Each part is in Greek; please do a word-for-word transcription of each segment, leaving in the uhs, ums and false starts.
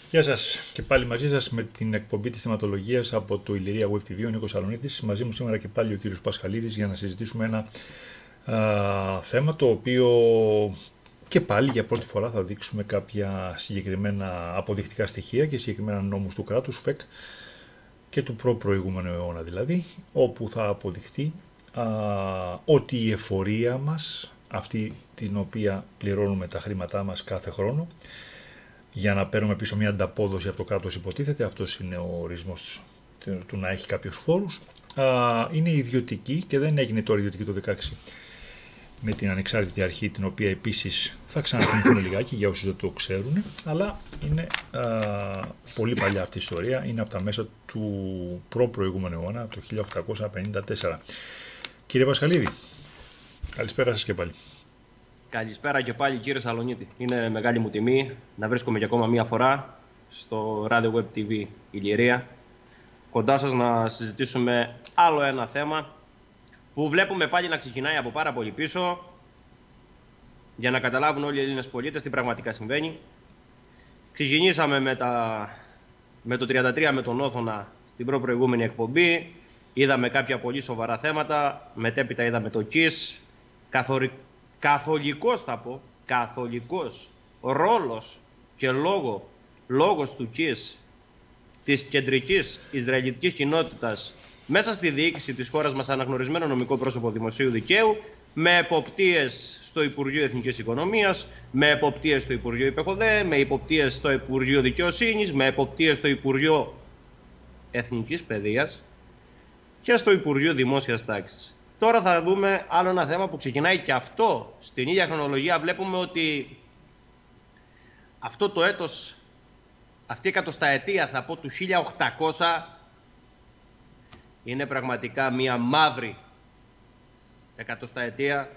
Γεια σας και πάλι μαζί σας με την εκπομπή της θεματολογίας από το Ηλυρία Web τι βι, ο Νίκος Σαλονίτης. Μαζί μου σήμερα και πάλι ο κύριος Πασχαλίδης για να συζητήσουμε ένα α, θέμα το οποίο και πάλι για πρώτη φορά θα δείξουμε κάποια συγκεκριμένα αποδεικτικά στοιχεία και συγκεκριμένα νόμους του κράτους, ΦΕΚ, και του προ-προηγούμενου αιώνα δηλαδή, όπου θα αποδειχτεί α, ότι η εφορία μας, αυτή την οποία πληρώνουμε τα χρήματά μας κάθε χρόνο, για να παίρνουμε πίσω μια ανταπόδοση από το κράτος υποτίθεται, αυτός είναι ο ορισμός του να έχει κάποιους φόρους, α, είναι ιδιωτική και δεν έγινε τώρα ιδιωτική το δεκαέξι με την ανεξάρτητη αρχή, την οποία επίσης θα ξαναθυμηθούν λιγάκι για όσους δεν το ξέρουν, αλλά είναι α, πολύ παλιά αυτή η ιστορία, είναι από τα μέσα του προ-προηγούμενου αιώνα, από το χίλια οκτακόσια πενήντα τέσσερα. Κύριε Πασχαλίδη, καλησπέρα σας και πάλι. Καλησπέρα και πάλι κύριε Σαλονίτη. Είναι μεγάλη μου τιμή να βρίσκομαι για ακόμα μία φορά στο Radio Web τι βι Ηλυρία, κοντά σας να συζητήσουμε άλλο ένα θέμα που βλέπουμε πάλι να ξεκινάει από πάρα πολύ πίσω, για να καταλάβουν όλοι οι Έλληνες πολίτες τι πραγματικά συμβαίνει. Ξεκινήσαμε με, τα... με το τριάντα τρία με τον Όθωνα στην προ-προηγούμενη εκπομπή, είδαμε κάποια πολύ σοβαρά θέματα, μετέπειτα είδαμε το ΚΙΣ, καθορι... καθολικός θα πω, καθολικός ρόλος και λόγο, λόγος του ΚΙΣ, της κεντρικής Ισραηλιτικής κοινότητας μέσα στη διοίκηση της χώρας μας, αναγνωρισμένο νομικό πρόσωπο δημοσίου δικαίου, με εποπτείες στο Υπουργείο Εθνικής Οικονομίας, με εποπτείες στο Υπουργείο ΥΠΕΧΟΔΕ, με εποπτείες στο Υπουργείο Δικαιοσύνης, με εποπτείες στο Υπουργείο Εθνικής Παιδείας και στο Υπουργείο Δημόσιας Τάξης. Τώρα θα δούμε άλλο ένα θέμα που ξεκινάει και αυτό στην ίδια χρονολογία. Βλέπουμε ότι αυτό το έτος, αυτή η εκατοσταετία θα πω του χίλια οκτακόσια, είναι πραγματικά μια μαύρη εκατοσταετία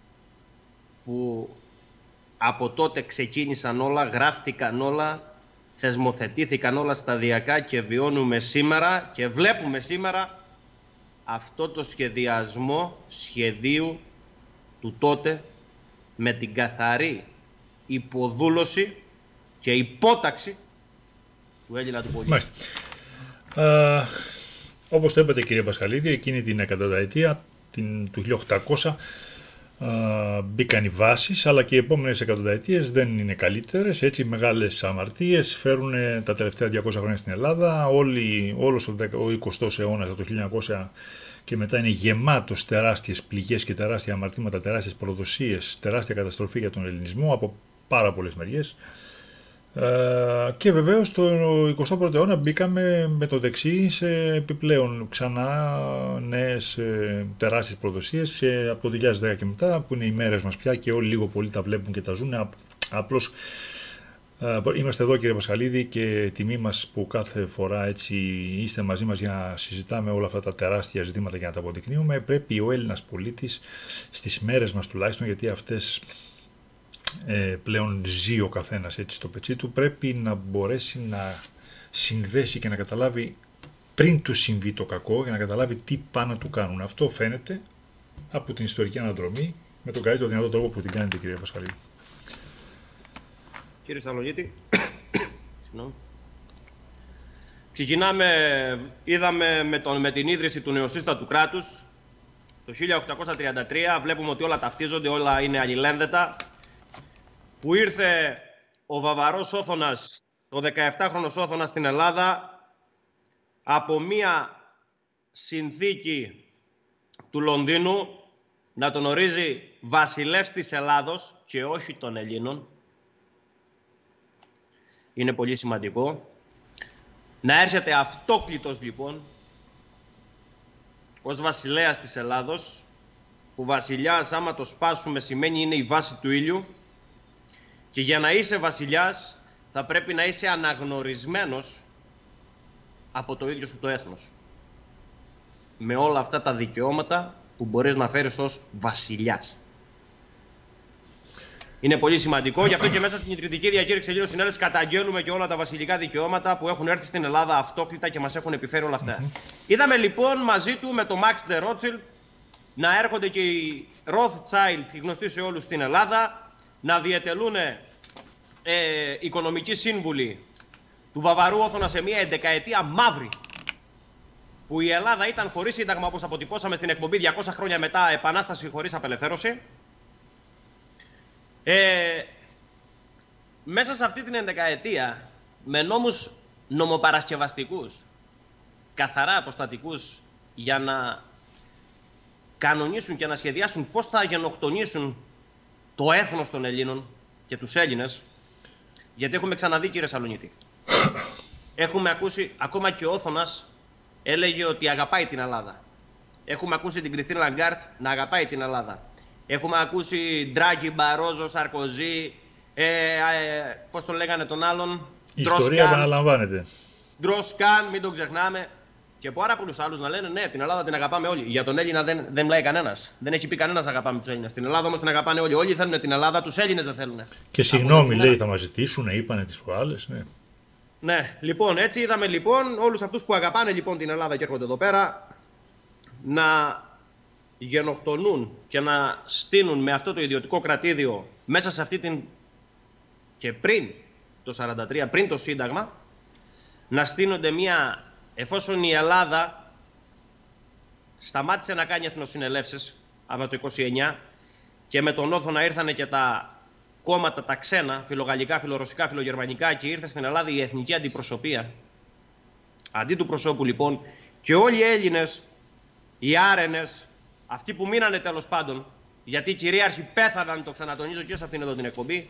που από τότε ξεκίνησαν όλα, γράφτηκαν όλα, θεσμοθετήθηκαν όλα σταδιακά και βιώνουμε σήμερα και βλέπουμε σήμερα αυτό το σχεδιασμό σχεδίου του τότε με την καθαρή υποδούλωση και υπόταξη του Έλληνα του πολίτη. Μάλιστα. Uh, όπως το είπατε κύριε Πασχαλίδη, εκείνη την εκατονταετία την, του χίλια οκτακόσια uh, μπήκαν οι βάσεις, αλλά και οι επόμενες εκατονταετίες δεν είναι καλύτερες. Έτσι μεγάλες αμαρτίες φέρουν τα τελευταία διακόσια χρόνια στην Ελλάδα. Όλη, όλος ο εικοστός αιώνας από το χίλια εννιακόσια και μετά είναι γεμάτος τεράστιες πληγές και τεράστια αμαρτήματα, τεράστιες προδοσίες, τεράστια καταστροφή για τον ελληνισμό από πάρα πολλές μεριές. Uh, και βεβαίως το εικοστό πρώτο αιώνα μπήκαμε με το δεξί σε επιπλέον ξανά νέες ε, τεράστιες προδοσίες σε, από το δύο χιλιάδες δέκα και μετά, που είναι οι μέρες μας πια και όλοι λίγο πολύ τα βλέπουν και τα ζουν. Απλώς uh, είμαστε εδώ κύριε Πασχαλίδη και τιμή μας που κάθε φορά έτσι είστε μαζί μας για να συζητάμε όλα αυτά τα τεράστια ζητήματα και να τα αποδεικνύουμε. Πρέπει ο Έλληνας πολίτης στις μέρες μας τουλάχιστον, γιατί αυτές Ε, πλέον ζει ο καθένας έτσι στο πετσί του, πρέπει να μπορέσει να συνδέσει και να καταλάβει πριν του συμβεί το κακό, για να καταλάβει τι πάνε να του κάνουν. Αυτό φαίνεται από την ιστορική αναδρομή με τον καλύτερο δυνατό τρόπο που την κάνετε κύριε Πασχαλίδη. Κύριε Σαλονίτη, ξεκινάμε, είδαμε με, τον, με την ίδρυση του νεοσύστατου κράτους το χίλια οκτακόσια τριάντα τρία, βλέπουμε ότι όλα ταυτίζονται, όλα είναι αλληλένδετα, που ήρθε ο Βαβαρός Όθωνας, ο δεκαεφτάχρονος Όθωνας στην Ελλάδα, από μία συνθήκη του Λονδίνου να τον ορίζει βασιλεύς της Ελλάδος και όχι των Ελλήνων. Είναι πολύ σημαντικό. Να έρχεται αυτόκλητος λοιπόν ως βασιλέας της Ελλάδος, που βασιλιάς άμα το σπάσουμε σημαίνει είναι η βάση του ήλιου. Και για να είσαι βασιλιάς θα πρέπει να είσαι αναγνωρισμένος από το ίδιο σου το έθνος, με όλα αυτά τα δικαιώματα που μπορείς να φέρεις ως βασιλιάς. Είναι πολύ σημαντικό, γι' αυτό και μέσα στην ιδρυτική διακήρυξη Ελλήνων Συνέλευσης καταγγέλνουμε και όλα τα βασιλικά δικαιώματα που έχουν έρθει στην Ελλάδα αυτόκλητα και μας έχουν επιφέρει όλα αυτά. Mm-hmm. Είδαμε λοιπόν μαζί του με το Max de Rothschild να έρχονται και οι Rothschild, οι γνωστοί σε όλους στην Ελλάδα, να διετελούν ε, οικονομικοί σύμβουλοι του Βαβαρού Όθωνα σε μια εντεκαετία μαύρη, που η Ελλάδα ήταν χωρίς σύνταγμα, όπως αποτυπώσαμε στην εκπομπή διακόσια χρόνια μετά, επανάσταση χωρίς απελευθέρωση. Ε, μέσα σε αυτή την εντεκαετία, με νόμους νομοπαρασκευαστικούς, καθαρά αποστατικούς, για να κανονίσουν και να σχεδιάσουν πώς θα γενοκτονήσουν το έθνος των Ελλήνων και τους Έλληνες, γιατί έχουμε ξαναδεί, κύριε Σαλονίτη, έχουμε ακούσει, ακόμα και ο Όθωνας έλεγε ότι αγαπάει την Ελλάδα. Έχουμε ακούσει την Κριστίν Λαγκάρτ να αγαπάει την Ελλάδα. Έχουμε ακούσει Ντράγκη, Μπαρόζο, Σαρκοζή, ε, ε, πώς τον λέγανε τον άλλον. Η ιστορία επαναλαμβάνεται. Ντροσκάν, μην τον ξεχνάμε. Και πάρα πολλούς άλλους να λένε ναι, την Ελλάδα την αγαπάμε όλοι. Για τον Έλληνα δεν, δεν μιλάει κανένας. Δεν έχει πει κανένας αγαπάμε τους Έλληνες. Την Ελλάδα όμως την αγαπάνε όλοι. Όλοι θέλουν την Ελλάδα, τους Έλληνες δεν θέλουν. Και συγγνώμη, λέει, θα μας ζητήσουν, είπανε τις προάλλες. Ναι. Ναι, λοιπόν, έτσι είδαμε λοιπόν όλους αυτούς που αγαπάνε λοιπόν την Ελλάδα και έρχονται εδώ πέρα να γενοκτονούν και να στείνουν με αυτό το ιδιωτικό κρατήδιο μέσα σε αυτή την. Και πριν το σαράντα τρία, πριν το Σύνταγμα, να στείνονται μια. Εφόσον η Ελλάδα σταμάτησε να κάνει εθνοσυνελεύσεις από το είκοσι εννιά και με τον Όθωνα ήρθανε και τα κόμματα τα ξένα, φιλογαλλικά, φιλορωσικά, φιλογερμανικά, και ήρθε στην Ελλάδα η εθνική αντιπροσωπεία. Αντί του προσώπου λοιπόν, και όλοι οι Έλληνες, οι άρενες, αυτοί που μείνανε τέλος πάντων, γιατί οι κυρίαρχοι πέθαναν, το ξανατονίζω και σε αυτήν εδώ την εκπομπή,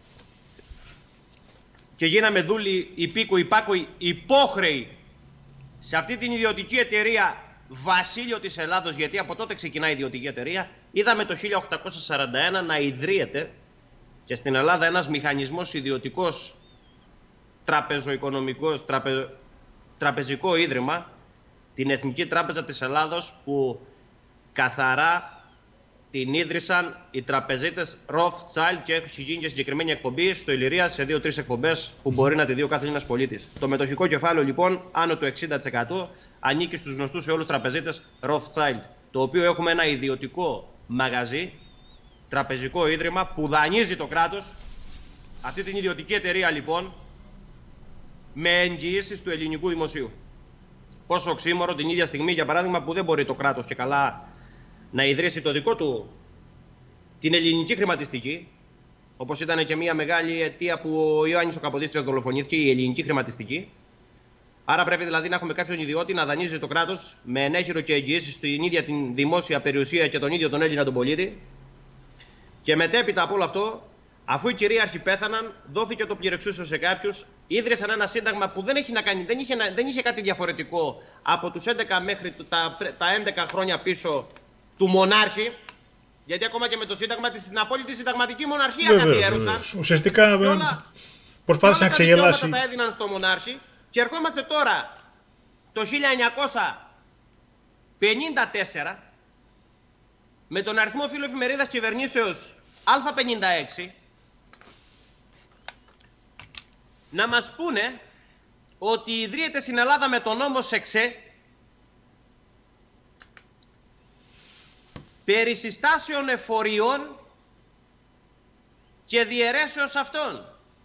και γίναμε δούλοι, υπήκοοι, υπάκοοι, υπόχρεοι σε αυτή την ιδιωτική εταιρεία Βασίλειο της Ελλάδος, γιατί από τότε ξεκινάει η ιδιωτική εταιρεία. Είδαμε το χίλια οκτακόσια σαράντα ένα να ιδρύεται και στην Ελλάδα ένας μηχανισμός ιδιωτικός, τραπεζοοικονομικός, τραπε... τραπεζικό ίδρυμα, την Εθνική Τράπεζα της Ελλάδος, που καθαρά την ίδρυσαν οι τραπεζίτες Rothschild, και έχει γίνει και συγκεκριμένη εκπομπή στο Ηλυρία σε δύο-τρεις εκπομπές που μπορεί να τη δει ο κάθε Έλληνας πολίτης. Το μετοχικό κεφάλαιο λοιπόν, άνω του εξήντα τοις εκατό, ανήκει στους γνωστούς σε όλους τραπεζίτες Rothschild, το οποίο έχουμε ένα ιδιωτικό μαγαζί, τραπεζικό ίδρυμα που δανείζει το κράτος, αυτή την ιδιωτική εταιρεία λοιπόν, με εγγυήσεις του ελληνικού δημοσίου. Πόσο οξύμορο την ίδια στιγμή, για παράδειγμα, που δεν μπορεί το κράτος και καλά να ιδρύσει το δικό του, την ελληνική χρηματιστική, όπως ήταν και μια μεγάλη αιτία που ο Ιωάννης ο Καποδίστριας δολοφονήθηκε, η ελληνική χρηματιστική. Άρα πρέπει δηλαδή να έχουμε κάποιον ιδιώτη να δανείζει το κράτος με ενέχειρο και εγγυήσεις στην ίδια την δημόσια περιουσία και τον ίδιο τον Έλληνα τον πολίτη. Και μετέπειτα από όλο αυτό, αφού οι κυρίαρχοι πέθαναν, δόθηκε το πληρεξούσιο σε κάποιους, ίδρυσαν ένα σύνταγμα που δεν, έχει να κάνει, δεν, είχε, δεν είχε κάτι διαφορετικό από τους έντεκα μέχρι τα, τα έντεκα χρόνια πίσω του μονάρχη, γιατί ακόμα και με το Σύνταγμα την απόλυτη συνταγματική μοναρχία καθιέρωσαν. Ουσιαστικά προσπάθησαν να ξεγελάσει. Όλα τα έδιναν στο μονάρχη, και ερχόμαστε τώρα το χίλια εννιακόσια πενήντα τέσσερα με τον αριθμό φύλλου εφημερίδας κυβερνήσεως Α πενήντα έξι να μας πούνε ότι ιδρύεται στην Ελλάδα με τον νόμο ΣΕΞΕ περί συστάσεων εφοριών και διαιρέσεως αυτών,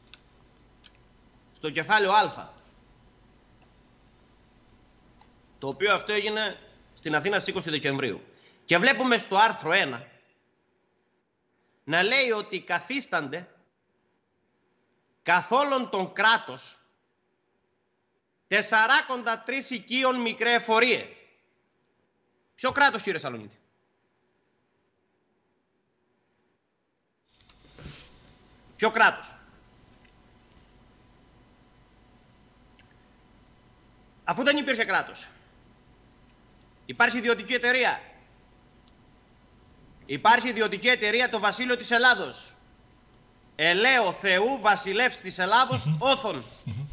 στο κεφάλαιο Α, το οποίο αυτό έγινε στην Αθήνα στις είκοσι Δεκεμβρίου. Και βλέπουμε στο άρθρο ένα να λέει ότι καθίστανται καθ' όλον τον κράτος τεσσαράκοντα τρεις οικείων μικρέ εφορίε. Ποιο κράτος, κύριε Σαλονίτη? Ποιο κράτος? Αφού δεν υπήρχε κράτος, υπάρχει ιδιωτική εταιρεία. Υπάρχει ιδιωτική εταιρεία το Βασίλειο της Ελλάδος. Ελαίο Θεού βασιλεύς της Ελλάδος, mm-hmm. Όθων. Mm-hmm.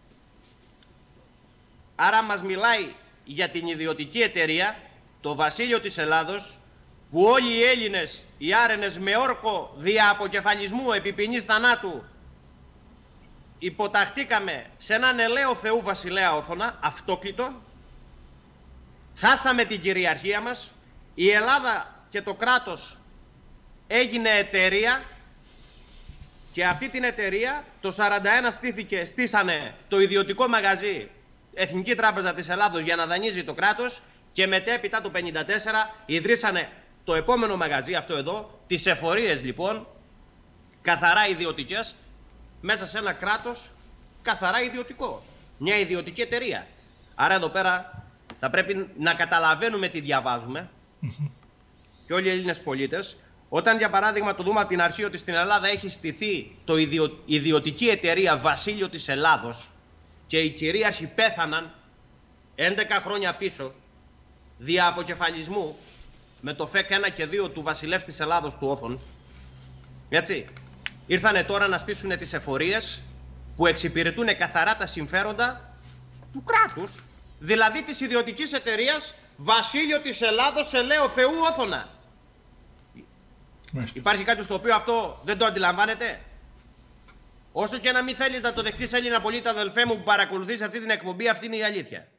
Άρα μας μιλάει για την ιδιωτική εταιρεία, το Βασίλειο της Ελλάδος, που όλοι οι Έλληνες, οι άρενες, με όρκο δια αποκεφαλισμού επί ποινής θανάτου υποταχτήκαμε σε έναν ελαίο Θεού βασιλέα Όθωνα, αυτόκλητο. Χάσαμε την κυριαρχία μας. Η Ελλάδα και το κράτος έγινε εταιρεία Και αυτή την εταιρεία το σαράντα ένα στήθηκε, στήσανε το ιδιωτικό μαγαζί Εθνική Τράπεζα της Ελλάδος για να δανείζει το κράτος και μετέπειτα το πενήντα τέσσερα ιδρύσανε το επόμενο μαγαζί, αυτό εδώ, τις εφορίες λοιπόν, καθαρά ιδιωτικές, μέσα σε ένα κράτος καθαρά ιδιωτικό. Μια ιδιωτική εταιρεία. Άρα εδώ πέρα θα πρέπει να καταλαβαίνουμε τι διαβάζουμε και όλοι οι Έλληνες πολίτες. Όταν για παράδειγμα το δούμε από την αρχή ότι στην Ελλάδα έχει στηθεί το ιδιο... ιδιωτική εταιρεία Βασίλειο της Ελλάδος και οι κυρίαρχοι πέθαναν έντεκα χρόνια πίσω δια αποκεφαλισμού με το ΦΕΚ ένα και δύο του βασιλεύ της Ελλάδος του Όθων. Έτσι. Ήρθανε τώρα να στήσουν τις εφορίες που εξυπηρετούν καθαρά τα συμφέροντα του κράτους, δηλαδή της ιδιωτικής εταιρείας Βασίλειο της Ελλάδος Ελαίου Θεού Όθωνα. Μάλιστα. Υπάρχει κάποιος το οποίο αυτό δεν το αντιλαμβάνεται? Όσο και να μην θέλεις να το δεχτείς, Έλληνα πολίτη, αδελφέ μου, που παρακολουθείς αυτή την εκπομπή, αυτή είναι η αλήθεια.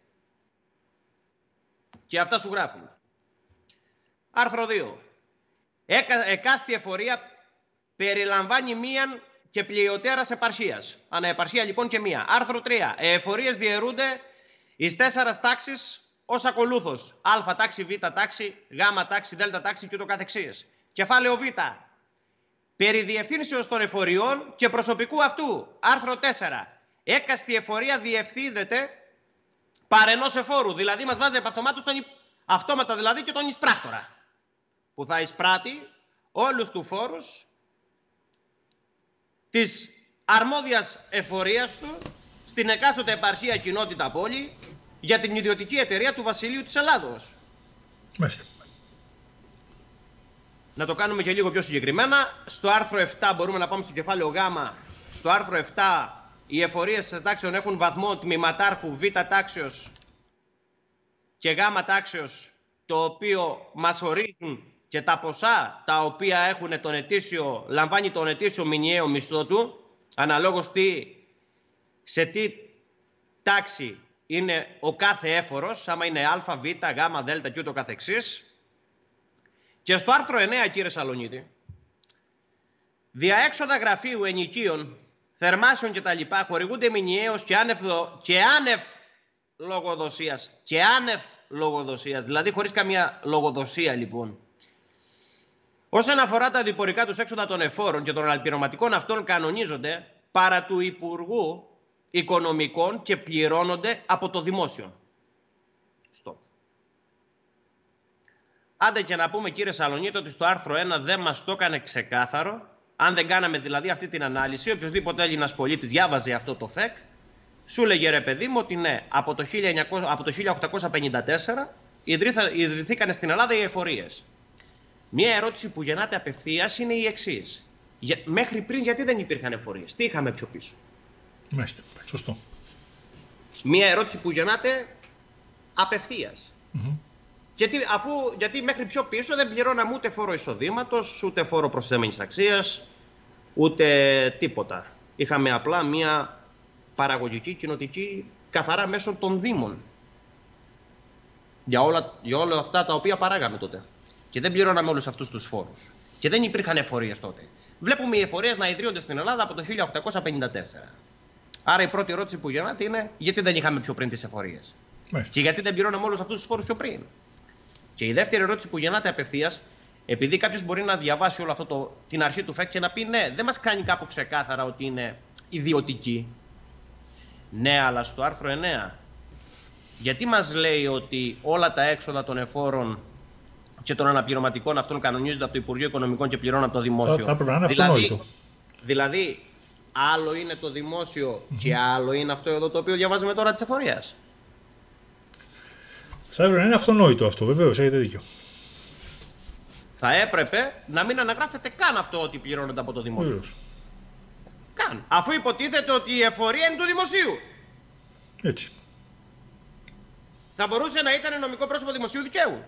Και αυτά σου γράφουν. Άρθρο δύο. Εκα, εκάστη εφορία περιλαμβάνει μίαν και πλειοτέρας επαρχίας. Αναεπαρχία λοιπόν και μία. Άρθρο τρία. Εφορίες διαιρούνται εις τέσσερας τάξεις ως ακολούθως. Α τάξη, Β τάξη, Γ τάξη, Δ τάξη και ούτω καθεξής. Κεφάλαιο Β. Περί διευθύνσεως των εφοριών και προσωπικού αυτού. Άρθρο τέσσερα. Έκαστη εφορία διευθύνεται παρενός εφόρου. Δηλαδή μας βάζει από αυτομάτως τον, αυτόματα δηλαδή και τον εισπράκτορα. Που θα εισπράττει όλους του φόρους της αρμόδιας εφορίας του στην εκάστοτε επαρχία, κοινότητα, πόλη για την ιδιωτική εταιρεία του Βασιλείου της Ελλάδος. Μάλιστα. Να το κάνουμε και λίγο πιο συγκεκριμένα. Στο άρθρο επτά μπορούμε να πάμε στο κεφάλαιο Γ. Στο άρθρο επτά οι εφορίες τάξεων έχουν βαθμό τμήματάρχου Β τάξεως και Γ τάξεως, το οποίο μας ορίζουν και τα ποσά τα οποία έχουν τον ετήσιο, λαμβάνει τον ετήσιο μηνιαίο μισθό του, αναλόγως τι, σε τι τάξη είναι ο κάθε έφορος, άμα είναι Α, Β, Γ, Δ και ούτω καθεξής. Και στο άρθρο εννέα, κύριε Σαλονίτη, διαέξοδα γραφείου, ενοικίων, θερμάσεων κτλ. Χορηγούνται μηνιαίως και άνευ, και άνευ λογοδοσίας. Και άνευ λογοδοσίας, δηλαδή χωρίς καμία λογοδοσία λοιπόν. Όσον αφορά τα διπορικά τους έξοδα των εφόρων και των αναπληρωματικών αυτών, κανονίζονται παρά του Υπουργού Οικονομικών και πληρώνονται από το δημόσιο. Στο. Άντε και να πούμε, κύριε Σαλονίτη, ότι στο άρθρο ένα δεν μας το έκανε ξεκάθαρο. Αν δεν κάναμε δηλαδή αυτή την ανάλυση, οποιοδήποτε Έλληνας πολίτης διάβαζε αυτό το ΦΕΚ, σου λέγε ρε παιδί μου ότι ναι, από το, χίλια εννιακόσια, από το χίλια οκτακόσια πενήντα τέσσερα ιδρυθήκαν στην Ελλάδα οι εφορίες. Μία ερώτηση που γεννάται απευθείας είναι η εξής. Για, μέχρι πριν γιατί δεν υπήρχαν εφορίες, τι είχαμε πιο πίσω? Μάλιστα, σωστό. Μία ερώτηση που γεννάται απευθείας. Mm-hmm. Γιατί, αφού, γιατί μέχρι πιο πίσω δεν πληρώναμε ούτε φόρο εισοδήματος, ούτε φόρο προσθέμενης αξίας, ούτε τίποτα. Είχαμε απλά μία παραγωγική κοινοτική καθαρά μέσω των δήμων. Για όλα, για όλα αυτά τα οποία παράγαμε τότε. Και δεν πληρώναμε όλους αυτούς τους φόρους. Και δεν υπήρχαν εφορίες τότε. Βλέπουμε οι εφορίες να ιδρύονται στην Ελλάδα από το χίλια οκτακόσια πενήντα τέσσερα. Άρα η πρώτη ερώτηση που γεννάται είναι γιατί δεν είχαμε πιο πριν τις εφορίες. Μάλιστα. Και γιατί δεν πληρώναμε όλους αυτούς τους φόρους πιο πριν. Και η δεύτερη ερώτηση που γεννάται απευθείας, επειδή κάποιος μπορεί να διαβάσει όλο αυτό το, την αρχή του ΦΕΚ και να πει ναι, δεν μας κάνει κάπου ξεκάθαρα ότι είναι ιδιωτική. Ναι, αλλά στο άρθρο εννέα, γιατί μας λέει ότι όλα τα έξοδα των εφόρων και των αναπληρωματικών αυτών κανονίζονται από το Υπουργείο Οικονομικών και πληρώνουν από το δημόσιο? Θα, θα πρέπει να είναι αυτονόητο. Δηλαδή, δηλαδή, άλλο είναι το δημόσιο mm-hmm. και άλλο είναι αυτό εδώ το οποίο διαβάζουμε τώρα της εφορίας. Θα έπρεπε να είναι αυτονόητο αυτό, βεβαίως, έχετε δίκιο. Θα έπρεπε να μην αναγράφεται καν αυτό ότι πληρώνονται από το δημόσιο. Βεβαίως. Καν. Αφού υποτίθεται ότι η εφορία είναι του δημοσίου. Έτσι. Θα μπορούσε να ήταν νομικό πρόσωπο δημοσίου δικαίου.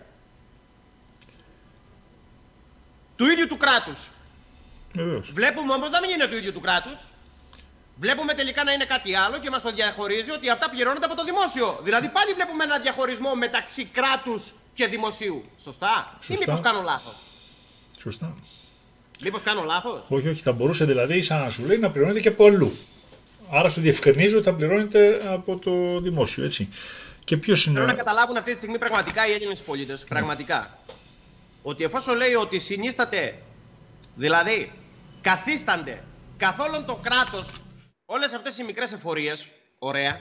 Του ίδιου του κράτους. Βεβαίως. Βλέπουμε όμως να μην είναι του ίδιου του κράτους. Βλέπουμε τελικά να είναι κάτι άλλο και μας το διαχωρίζει ότι αυτά πληρώνονται από το δημόσιο. Δηλαδή πάλι βλέπουμε ένα διαχωρισμό μεταξύ κράτους και δημοσίου. Σωστά? Σωστά. Ή μήπως κάνω λάθος? Σωστά. Μήπως κάνω λάθος? Όχι, όχι, θα μπορούσε δηλαδή, σαν να σου λέει, να πληρώνεται και από αλλού. Άρα σου διευκρινίζω ότι θα πληρώνεται από το δημόσιο, έτσι. Και ποιος είναι... Θέλω να καταλάβουν αυτή τη στιγμή πραγματικά οι Έλληνες πολίτες, πραγματικά, ότι εφόσον λέει ότι συνίσταται, δηλαδή καθίστανται καθ' όλον το κράτος όλες αυτές οι μικρές εφορίες, ωραία,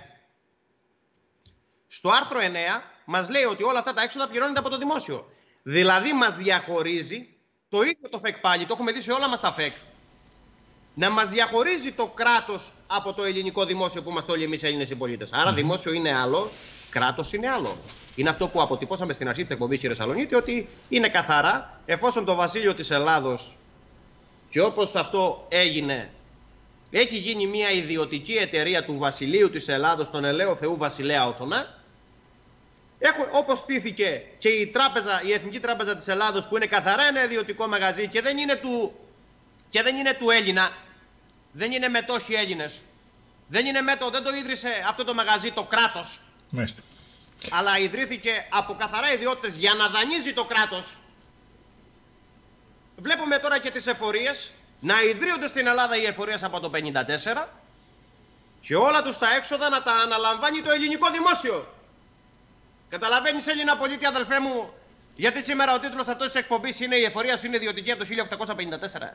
στο άρθρο εννέα μας λέει ότι όλα αυτά τα έξοδα πληρώνονται από το δημόσιο. Δηλαδή μας διαχωρίζει το ίδιο το ΦΕΚ πάλι, το έχουμε δει σε όλα μας τα ΦΕΚ, να μας διαχωρίζει το κράτος από το ελληνικό δημόσιο που είμαστε όλοι εμείς Έλληνες οι πολίτες. Άρα mm-hmm. δημόσιο είναι άλλο, κράτος είναι άλλο. Είναι αυτό που αποτυπώσαμε στην αρχή της εκπομπής, κύριε Σαλονίτη, ότι είναι καθαρά, εφόσον το βασίλειο της Ελλάδος, και όπως αυτό έγινε, έχει γίνει μια ιδιωτική εταιρεία του βασιλείου της Ελλάδος, τον ελαίο Θεού Βασιλέα Όθωνα, όπως στήθηκε και η, τράπεζα, η Εθνική Τράπεζα της Ελλάδος, που είναι καθαρά ένα ιδιωτικό μαγαζί και δεν είναι του, και δεν είναι του Έλληνα, δεν είναι μετόχοι Έλληνες, δεν, είναι μέτω, δεν το ίδρυσε αυτό το μαγαζί το κράτος, Μάλιστα. αλλά ιδρύθηκε από καθαρά ιδιώτες για να δανείζει το κράτος. Βλέπουμε τώρα και τις εφορίες να ιδρύονται στην Ελλάδα οι εφορίες από το πενήντα τέσσερα και όλα τους τα έξοδα να τα αναλαμβάνει το ελληνικό δημόσιο. Καταλαβαίνεις, Έλληνα πολίτη, αδελφέ μου, γιατί σήμερα ο τίτλος αυτός της εκπομπής είναι «Η εφορία σου είναι ιδιωτική» από το χίλια οκτακόσια πενήντα τέσσερα.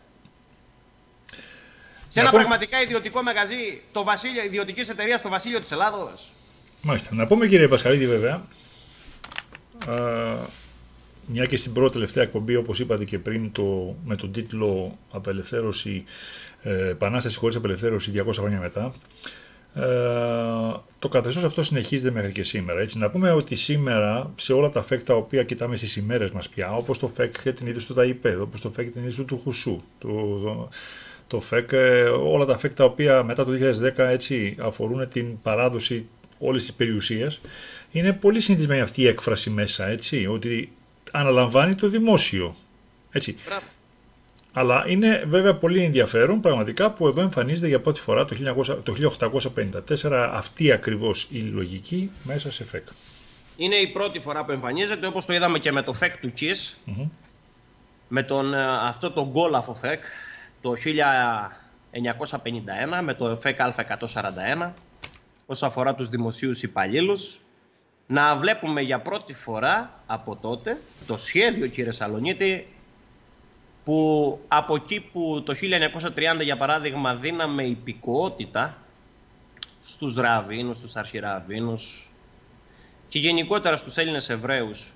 Σε ένα πούμε... πραγματικά ιδιωτικό μαγαζί το βασίλειο, ιδιωτικής εταιρείας, το βασίλειο της Ελλάδος. Μάλιστα. Να πούμε, κύριε Πασχαλίδη, βέβαια, α, μια και στην πρώτη τελευταία εκπομπή, όπως είπατε και πριν, το, με τον τίτλο «Απελευθέρωση, ε, Επανάσταση χωρίς απελευθέρωση διακόσια χρόνια μετά», ε, το καθεστώς αυτό συνεχίζεται μέχρι και σήμερα. Έτσι. Να πούμε ότι σήμερα σε όλα τα ΦΕΚ τα οποία κοιτάμε στις ημέρες μας πια, όπως το ΦΕΚ την είδηση του ΤΑΙΠΕΔ, όπως το ΦΕΚ την είδηση του Χουσού, το, το, το ΦΕΚ, όλα τα ΦΕΚ τα οποία μετά το δύο χιλιάδες δέκα έτσι, αφορούν την παράδοση όλης της περιουσίας, είναι πολύ συνηθισμένη αυτή η έκφραση μέσα, έτσι, ότι αναλαμβάνει το δημόσιο. Έτσι. Αλλά είναι βέβαια πολύ ενδιαφέρον πραγματικά που εδώ εμφανίζεται για πρώτη φορά το χίλια οκτακόσια πενήντα τέσσερα αυτή ακριβώς η λογική μέσα σε ΦΕΚ. Είναι η πρώτη φορά που εμφανίζεται, όπως το είδαμε και με το ΦΕΚ του ΚΙΣ, mm-hmm. με τον, αυτό το γκόλαφο ΦΕΚ το χίλια εννιακόσια πενήντα ένα, με το ΦΕΚ Α εκατόν σαράντα ένα, όσο αφορά τους δημοσίους υπαλλήλους. Να βλέπουμε για πρώτη φορά από τότε το σχέδιο, κύριε Σαλονίτη, που από εκεί που το χίλια εννιακόσια τριάντα, για παράδειγμα, δίναμε υπηκοότητα στους Ραβίνους, στους Αρχιραβίνους και γενικότερα στους Έλληνες Εβραίους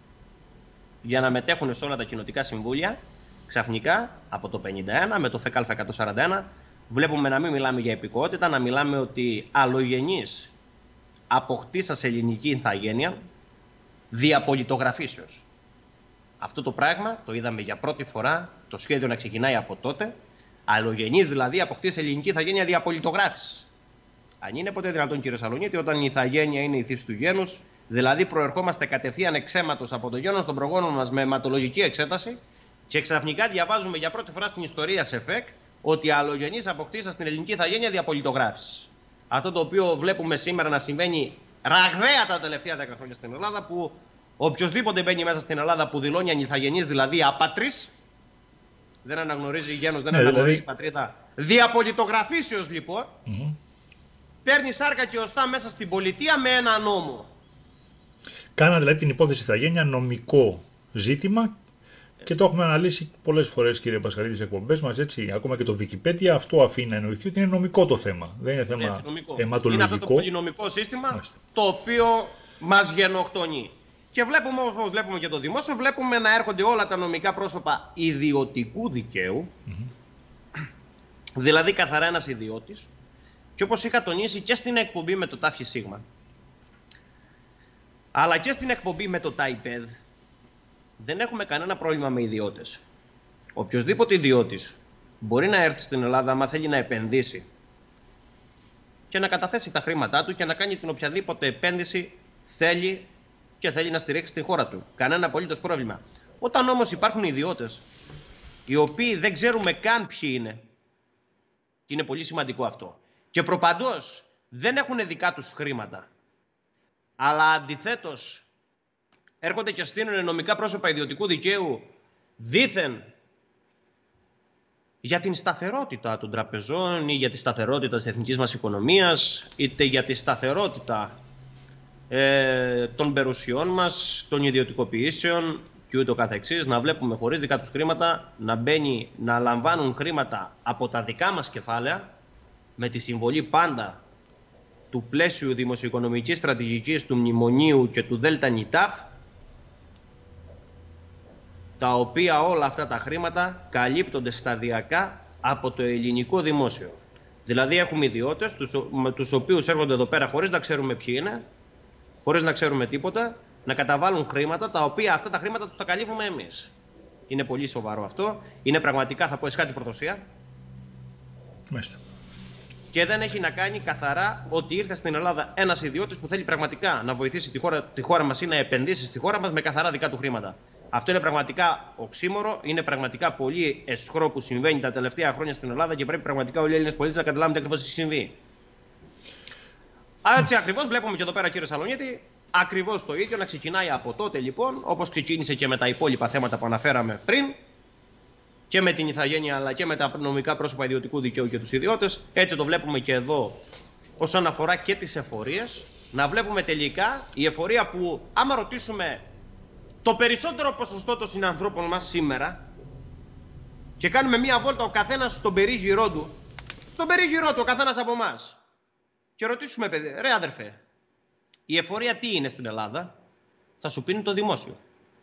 για να μετέχουν σε όλα τα κοινοτικά συμβούλια, ξαφνικά από το πενήντα ένα με το ΦΕΚ Α εκατόν σαράντα ένα βλέπουμε να μην μιλάμε για υπηκοότητα, να μιλάμε ότι αλλογενείς αποκτήσα σε ελληνική ηθαγένεια διαπολιτογραφήσεως. Αυτό το πράγμα το είδαμε για πρώτη φορά, το σχέδιο να ξεκινάει από τότε. Αλλογενείς δηλαδή αποκτήσε ελληνική ηθαγένεια διαπολιτογράφησης. Αν είναι ποτέ δυνατόν, κύριε Σαλονίτη, όταν η ηθαγένεια είναι η φύση του γένους, δηλαδή προερχόμαστε κατευθείαν εξαίματος από το γένος των προγόνων μας με αιματολογική εξέταση, και ξαφνικά διαβάζουμε για πρώτη φορά στην ιστορία σε ΦΕΚ ότι αλλογενείς αποκτήσα στην ελληνική ηθαγένεια διαπολιτογράφησης. Αυτό το οποίο βλέπουμε σήμερα να συμβαίνει ραγδαία τα τελευταία δέκα χρόνια στην Ελλάδα, που οποιοσδήποτε μπαίνει μέσα στην Ελλάδα που δηλώνει ανηθαγενής, δηλαδή απάτρις, δεν αναγνωρίζει γένος, δεν ναι, αναγνωρίζει δηλαδή... πατρίδα, διαπολιτογραφήσεως λοιπόν, mm-hmm. παίρνει σάρκα και οστά μέσα στην πολιτεία με ένα νόμο. Κάνα δηλαδή την υπόθεση ηθαγένεια νομικό ζήτημα. Και το έχουμε αναλύσει πολλές φορές, κύριε Πασχαλίδη, στις εκπομπές μας, έτσι. Ακόμα και το Wikipedia αυτό αφήνει να εννοηθεί ότι είναι νομικό το θέμα. Δεν είναι θέμα έτσι, αιματολογικό. Είναι αυτό το πολυνομικό σύστημα, Μάλιστα. το οποίο μας γενοκτονεί. Και βλέπουμε, όπως βλέπουμε και το δημόσιο, βλέπουμε να έρχονται όλα τα νομικά πρόσωπα ιδιωτικού δικαίου, mm-hmm. δηλαδή καθαρά ένας ιδιώτης, και όπως είχα τονίσει και στην εκπομπή με το ΤΑΦ Σίγμα, αλλά και στην εκπομπή με το ΤΑΙΠΕΔ, δεν έχουμε κανένα πρόβλημα με ιδιώτες. Οποιοσδήποτε ιδιώτης μπορεί να έρθει στην Ελλάδα άμα θέλει να επενδύσει και να καταθέσει τα χρήματά του και να κάνει την οποιαδήποτε επένδυση θέλει και θέλει να στηρίξει την χώρα του. Κανένα απολύτως πρόβλημα. Όταν όμως υπάρχουν ιδιώτες οι οποίοι δεν ξέρουμε καν ποιοι είναι, και είναι πολύ σημαντικό αυτό, και προπαντός δεν έχουν δικά τους χρήματα, αλλά αντιθέτως έρχονται και στείλουν νομικά πρόσωπα ιδιωτικού δικαίου δήθεν για την σταθερότητα των τραπεζών ή για τη σταθερότητα της εθνικής μας οικονομίας, είτε για τη σταθερότητα ε, των περιουσιών μας, των ιδιωτικοποιήσεων και ούτω καθεξής, να βλέπουμε χωρίς δικά τους χρήματα να μπαίνει, να λαμβάνουν χρήματα από τα δικά μας κεφάλαια, με τη συμβολή πάντα του πλαίσιου δημοσιοοικονομικής στρατηγικής, του μνημονίου και του ΔΝΤ, τα οποία όλα αυτά τα χρήματα καλύπτονται σταδιακά από το ελληνικό δημόσιο. Δηλαδή έχουμε ιδιώτες, τους, με τους οποίους έρχονται εδώ πέρα χωρίς να ξέρουμε ποιοι είναι, χωρίς να ξέρουμε τίποτα, να καταβάλουν χρήματα, τα οποία αυτά τα χρήματα τους τα καλύπτουμε εμείς. Είναι πολύ σοβαρό αυτό. Είναι πραγματικά, θα πω, εσχάτη προδοσία. Μάλιστα. Και δεν έχει να κάνει καθαρά ότι ήρθε στην Ελλάδα ένας ιδιώτης που θέλει πραγματικά να βοηθήσει τη χώρα, τη χώρα μας ή να επενδύσει στη χώρα μας με καθαρά δικά του χρήματα. Αυτό είναι πραγματικά οξύμορο, είναι πραγματικά πολύ αισχρό που συμβαίνει τα τελευταία χρόνια στην Ελλάδα και πρέπει πραγματικά όλοι οι Έλληνες πολίτες να καταλάβουν τι ακριβώς έχει συμβεί. Έτσι ακριβώς βλέπουμε και εδώ πέρα, κύριε Σαλονίτη, ακριβώς το ίδιο να ξεκινάει από τότε λοιπόν, όπως ξεκίνησε και με τα υπόλοιπα θέματα που αναφέραμε πριν, και με την ηθαγένεια αλλά και με τα νομικά πρόσωπα ιδιωτικού δικαίου και τους ιδιώτες. Έτσι το βλέπουμε και εδώ όσον αφορά και τις εφορίες. Να βλέπουμε τελικά η εφορία που, άμα ρωτήσουμε το περισσότερο ποσοστό των συνανθρώπων μας σήμερα και κάνουμε μία βόλτα ο καθένας στον περίγυρό του, στον περίγυρό του ο καθένας από εμάς, και ρωτήσουμε, παιδί, ρε αδερφέ, η εφορία τι είναι στην Ελλάδα, θα σου πει το δημόσιο.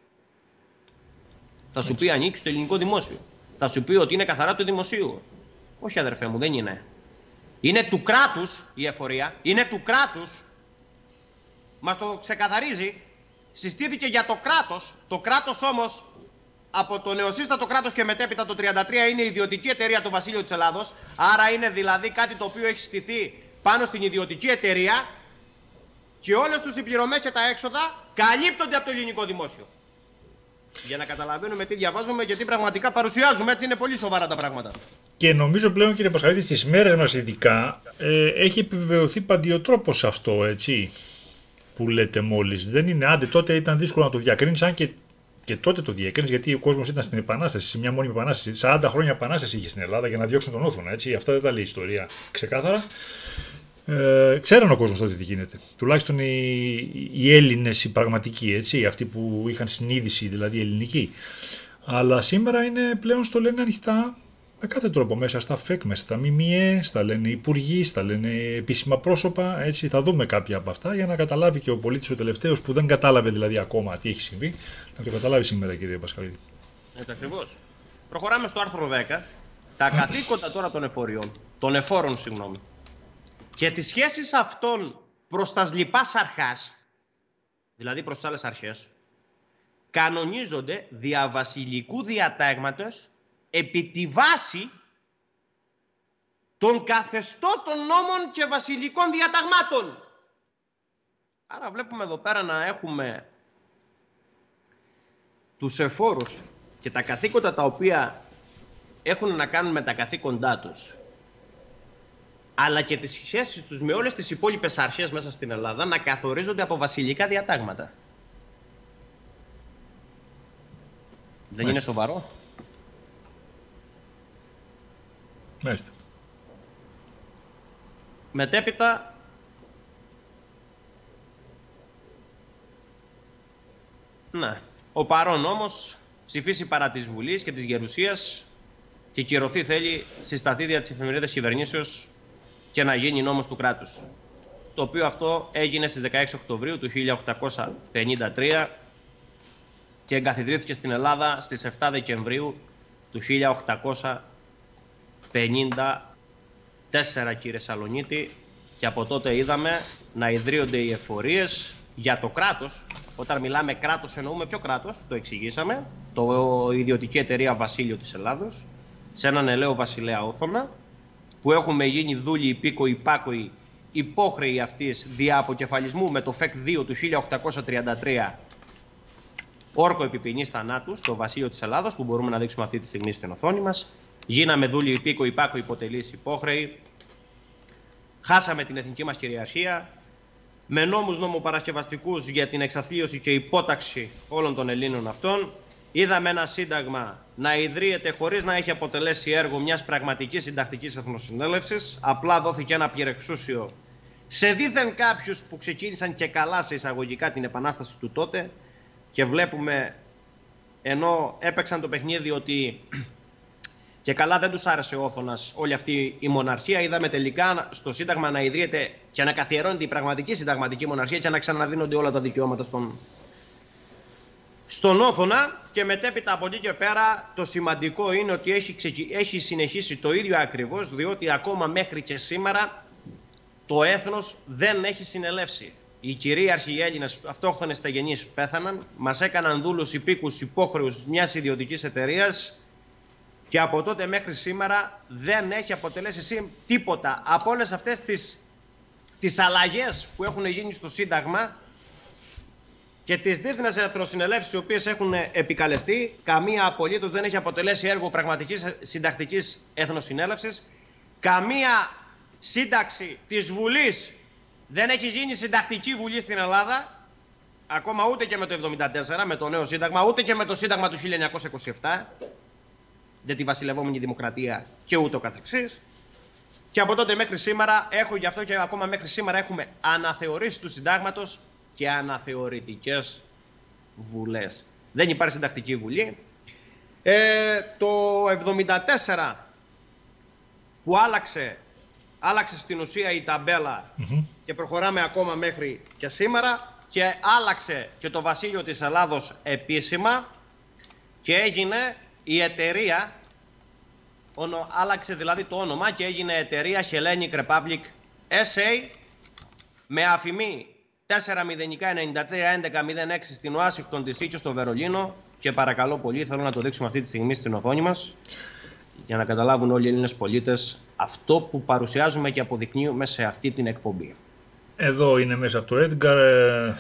Θα σου πει ανοίξει το ελληνικό δημόσιο. Θα σου πει ότι είναι καθαρά του δημοσίου. Όχι, αδερφέ μου, δεν είναι. Είναι του κράτους η εφορία. Είναι του κράτους. Μας το ξεκαθαρίζει. Συστήθηκε για το κράτος. Το κράτος όμως, από το νεοσύστατο κράτος και μετέπειτα το τριάντα τρία, είναι ιδιωτική εταιρεία του Βασίλειου της Ελλάδος. Άρα είναι δηλαδή κάτι το οποίο έχει στηθεί πάνω στην ιδιωτική εταιρεία και όλες τους οι πληρωμές και τα έξοδα καλύπτονται από το ελληνικό δημόσιο. Για να καταλαβαίνουμε τι διαβάζουμε και τι πραγματικά παρουσιάζουμε. Έτσι είναι πολύ σοβαρά τα πράγματα. Και νομίζω πλέον, κύριε Πασχαλίδη, στις μέρες μας ειδικά ε, έχει επιβεβαιωθεί παντιοτρόπως αυτό, έτσι, που λέτε μόλις. Δεν είναι, άντε τότε ήταν δύσκολο να το διακρίνεις, αν και, και τότε το διακρίνεις, γιατί ο κόσμος ήταν στην επανάσταση, σε μια μόνιμη επανάσταση. σαράντα χρόνια επανάσταση είχε στην Ελλάδα για να διώξουν τον Όθωνα, έτσι. Αυτά δεν τα λέει η ιστορία ξεκάθαρα. Ε, ξέραν ο κόσμος τότε τι γίνεται. Τουλάχιστον οι, οι Έλληνες, οι πραγματικοί, έτσι, αυτοί που είχαν συνείδηση, δηλαδή ελληνική. Αλλά σήμερα είναι πλέον, στο λένε ανοιχτά με κάθε τρόπο, μέσα στα ΦΕΚ, μέσα στα ΜΜΕ, στα λένε υπουργοί, στα λένε επίσημα πρόσωπα. Έτσι, θα δούμε κάποια από αυτά για να καταλάβει και ο πολίτης ο τελευταίος, που δεν κατάλαβε δηλαδή ακόμα τι έχει συμβεί, να το καταλάβει σήμερα, κύριε Πασχαλίδη. Έτσι ακριβώς. Προχωράμε στο άρθρο δέκα. Τα καθήκοντα τώρα των εφοριών, των εφόρων, συγγνώμη, και τις σχέσεις αυτών προς τα λοιπάς αρχάς, δηλαδή προς τις άλλες αρχές, κανονίζονται δια βασιλικού διατάγματος επί τη βάση των καθεστώτων νόμων και βασιλικών διαταγμάτων. Άρα βλέπουμε εδώ πέρα να έχουμε τους εφόρους και τα καθήκοντα τα οποία έχουν να κάνουν με τα καθήκοντά τους, αλλά και τις σχέσεις τους με όλες τις υπόλοιπες αρχές μέσα στην Ελλάδα να καθορίζονται από βασιλικά διατάγματα. Δεν είναι σοβαρό? Μάλιστα. Μετέπειτα, ναι, ο παρόν νόμος ψηφίσει παρά της Βουλής και της Γερουσίας και κυρωθεί, θέλει, συσταθεί δια της εφημερίδας κυβερνήσεως και να γίνει νόμος του κράτους. Το οποίο αυτό έγινε στις δεκαέξι Οκτωβρίου του χίλια οκτακόσια πενήντα τρία και εγκαθιδρύθηκε στην Ελλάδα στις επτά Δεκεμβρίου του χίλια οκτακόσια πενήντα τέσσερα, κύριε Σαλονίτη, και από τότε είδαμε να ιδρύονται οι εφορίες για το κράτος. Όταν μιλάμε κράτος εννοούμε ποιο κράτος, το εξηγήσαμε, το ιδιωτική εταιρεία Βασίλειο της Ελλάδος, σε έναν ελαίο βασιλέα Όθωνα, που έχουμε γίνει δούλοι υπήκοοι υπάκοοι υπόχρεοι αυτής δια αποκεφαλισμού με το ΦΕΚ δύο του χίλια οκτακόσια τριάντα τρία, όρκο επιποινής θανάτου στο Βασίλειο της Ελλάδος, που μπορούμε να δείξουμε αυτή τη στιγμή στην οθόνη μας. Γίναμε δούλοι υπήκοοι υπάκοοι υποτελείς υπόχρεοι. Χάσαμε την εθνική μας κυριαρχία με νόμους νομοπαρασκευαστικούς για την εξαθλίωση και υπόταξη όλων των Ελλήνων αυτών. είδαμε ένα σύνταγμα να ιδρύεται χωρίς να έχει αποτελέσει έργο μιας πραγματικής συντακτικής εθνοσυνέλευσης. Απλά δόθηκε ένα πυρεξούσιο σε δήθεν κάποιους που ξεκίνησαν και καλά σε εισαγωγικά την επανάσταση του τότε, και βλέπουμε, ενώ έπαιξαν το παιχνίδι ότι και καλά δεν τους άρεσε ο Όθωνας όλη αυτή η μοναρχία, είδαμε τελικά στο Σύνταγμα να ιδρύεται και να καθιερώνεται η πραγματική συνταγματική μοναρχία και να ξαναδίνονται όλα τα δικαιώματα στον, στον Όθωνα. Και μετέπειτα από εκεί και πέρα το σημαντικό είναι ότι έχει, ξεκι... έχει συνεχίσει το ίδιο ακριβώς, διότι ακόμα μέχρι και σήμερα το έθνος δεν έχει συνελεύσει. Οι κυρίαρχοι Έλληνες αυτόχθονες στεγενείς πέθαναν, μας έκαναν δούλους υπήκους υπόχρεους μιας ιδιωτικής εταιρείας και από τότε μέχρι σήμερα δεν έχει αποτελέσει τίποτα από όλες αυτές τις, τις αλλαγές που έχουν γίνει στο Σύνταγμα και τις δίθνες εθνοσυνελεύσεις οι οποίες έχουν επικαλεστεί. Καμία απολύτως δεν έχει αποτελέσει έργο πραγματικής συντακτικής εθνοσυνέλευσης. Καμία σύνταξη της Βουλής δεν έχει γίνει συντακτική Βουλή στην Ελλάδα, ακόμα ούτε και με το εβδομήντα τέσσερα, με το νέο Σύνταγμα, ούτε και με το Σύνταγμα του χίλια εννιακόσια είκοσι επτά, για τη βασιλευόμενη δημοκρατία και ούτω καθεξής. Και από τότε μέχρι σήμερα, έχω γι' αυτό και ακόμα μέχρι σήμερα έχουμε αναθεωρήσεις του Συντάγματος και αναθεωρητικές βουλές. Δεν υπάρχει συντακτική Βουλή. Ε, το εβδομήντα τέσσερα που άλλαξε Άλλαξε στην ουσία η ταμπέλα mm-hmm. και προχωράμε ακόμα μέχρι και σήμερα, και άλλαξε και το βασίλειο της Ελλάδος επίσημα και έγινε η εταιρεία, ονο, άλλαξε δηλαδή το όνομα και έγινε εταιρεία Hellenic Republic ες έι με αφημί τέσσερα μηδέν εννιά τρία έντεκα μηδέν έξι στην Ουάσιγκτον ντι σι και στο Βερολίνο, και παρακαλώ πολύ, θέλω να το δείξουμε αυτή τη στιγμή στην οθόνη μας για να καταλάβουν όλοι οι Έλληνες πολίτες αυτό που παρουσιάζουμε και αποδεικνύουμε σε αυτή την εκπομπή. Εδώ είναι μέσα από το Edgar ε,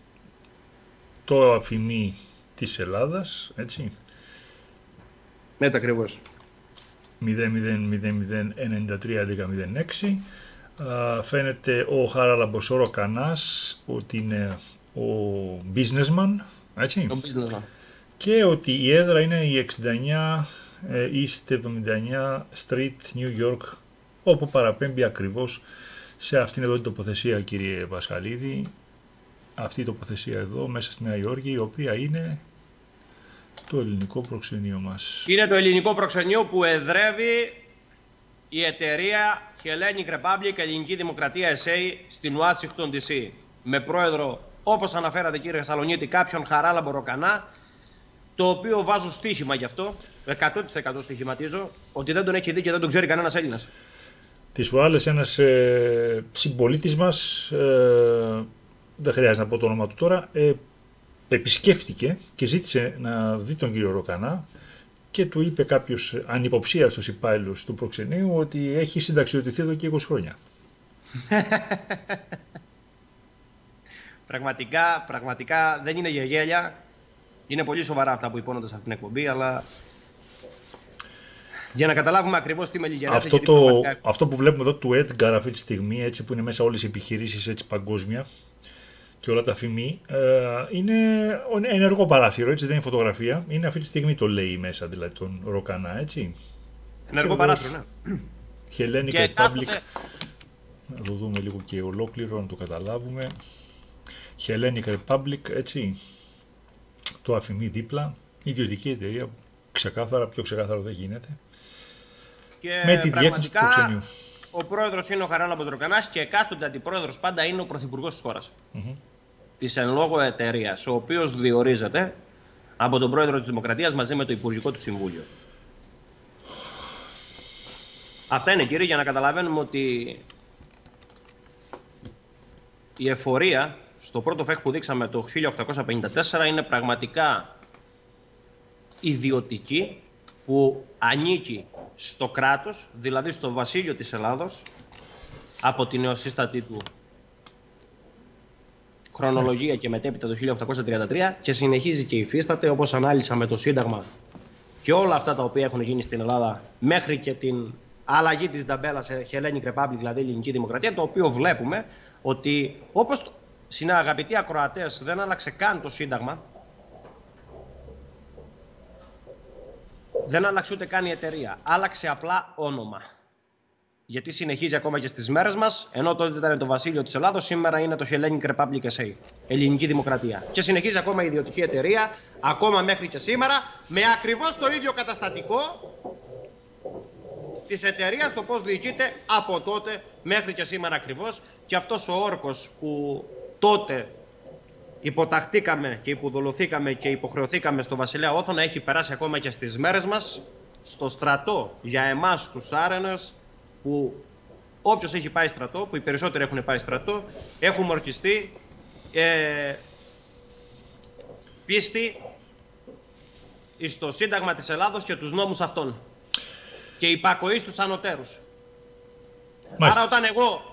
το αφημί της Ελλάδας, έτσι. Έτσι ακριβώς. μηδέν μηδέν μηδέν μηδέν εννιά τρία έντεκα μηδέν έξι. Α, φαίνεται ο Χαράλαμπος ο Ροκανάς ότι είναι ο businessman, έτσι. Ο businessman. Και ότι η έδρα είναι η εξήντα εννιά East εβδομήντα εννιά Street, New York, όπου παραπέμπει ακριβώς σε αυτήν εδώ την τοποθεσία, κύριε Πασχαλίδη. Αυτή η τοποθεσία εδώ μέσα στη Νέα Υόρκη, η οποία είναι το ελληνικό προξενείο μας. Είναι το ελληνικό προξενείο που εδρεύει η εταιρεία Hellenic Republic, Ελληνική Δημοκρατία ες έι στην Ουάσιγκτον ντι σι, με πρόεδρο, όπως αναφέρατε κύριε Σαλονίτη, κάποιον Χαράλαμπο Ροκανά, το οποίο βάζω στοίχημα γι' αυτό, εκατό τοις εκατό στοιχηματίζω, ότι δεν τον έχει δει και δεν τον ξέρει κανένας Έλληνας. Τις προάλλες ένας ε, συμπολίτης μας, ε, δεν χρειάζεται να πω το όνομα του τώρα, ε, επισκέφτηκε και ζήτησε να δει τον κύριο Ροκανά και του είπε κάποιος ανυποψίαστος υπάλληλος του προξενείου ότι έχει συνταξιοτηθεί εδώ και είκοσι χρόνια. Πραγματικά, πραγματικά δεν είναι για γέλια. Είναι πολύ σοβαρά αυτά που υπόνονται σε αυτήν την εκπομπή, αλλά για να καταλάβουμε ακριβώς τι μελιγεράζει. Αυτό, το, πραγματικά... αυτό που βλέπουμε εδώ του Edgar αυτή τη στιγμή, έτσι, που είναι μέσα όλες οι επιχειρήσεις έτσι, παγκόσμια και όλα τα φημί, ε, είναι ενεργό παράθυρο, έτσι, δεν είναι φωτογραφία. Είναι αυτή τη στιγμή το λέει μέσα, δηλαδή τον Ροκανά, έτσι. Ενεργό παράθυρο, ναι. Hellenic Republic. Κάθονται... Να το δούμε λίγο και ολόκληρο, να το καταλάβουμε. Hellenic Republic, έτσι. Το αφημί δίπλα, ιδιωτική εταιρεία, ξεκάθαρα, πιο ξεκάθαρο δεν γίνεται. Και με τη διεύθυνση του προξενείου. Ο πρόεδρος είναι ο Χαράλαμπος Ροκανάς και εκάστοτε αντιπρόεδρος πάντα είναι ο πρωθυπουργός της χώρας. Mm-hmm. Της εν λόγω εταιρείας, ο οποίος διορίζεται από τον πρόεδρο της Δημοκρατίας μαζί με το Υπουργικό του Συμβούλιο. Αυτά είναι, κύριε, για να καταλαβαίνουμε ότι η εφορία στο πρώτο φεκ που δείξαμε το χίλια οκτακόσια πενήντα τέσσερα είναι πραγματικά ιδιωτική, που ανήκει στο κράτος, δηλαδή στο βασίλειο της Ελλάδος, από την νεοσύστατη του χρονολογία και μετέπειτα το χίλια οκτακόσια τριάντα τρία, και συνεχίζει και υφίσταται, όπως ανάλυσα με το Σύνταγμα και όλα αυτά τα οποία έχουν γίνει στην Ελλάδα μέχρι και την αλλαγή της ταμπέλας σε Hellenic Republic, δηλαδή Ελληνική Δημοκρατία, το οποίο βλέπουμε ότι, όπως αγαπητοί ακροατές, δεν άλλαξε καν το Σύνταγμα. δεν άλλαξε ούτε καν η εταιρεία. Άλλαξε απλά όνομα. Γιατί συνεχίζει ακόμα και στις μέρες μας, ενώ τότε ήταν το Βασίλειο της Ελλάδος, σήμερα είναι το Hellenic Republic ες έι, Ελληνική Δημοκρατία. Και συνεχίζει ακόμα η ιδιωτική εταιρεία, ακόμα μέχρι και σήμερα, με ακριβώς το ίδιο καταστατικό της εταιρείας, το πώς διοικείται από τότε μέχρι και σήμερα ακριβώς. Και αυτός ο όρκος που τότε υποταχτήκαμε και υποδουλωθήκαμε και υποχρεωθήκαμε στο βασιλέα Όθωνα έχει περάσει ακόμα και στις μέρες μας στο στρατό για εμάς τους Άρενες, που όποιος έχει πάει στρατό, που οι περισσότεροι έχουν πάει στρατό, έχουμε ορκιστεί ε, πίστη στο Σύνταγμα της Ελλάδος και τους νόμους αυτών και υπακοή στους ανωτέρους. Μάλιστα. Άρα όταν εγώ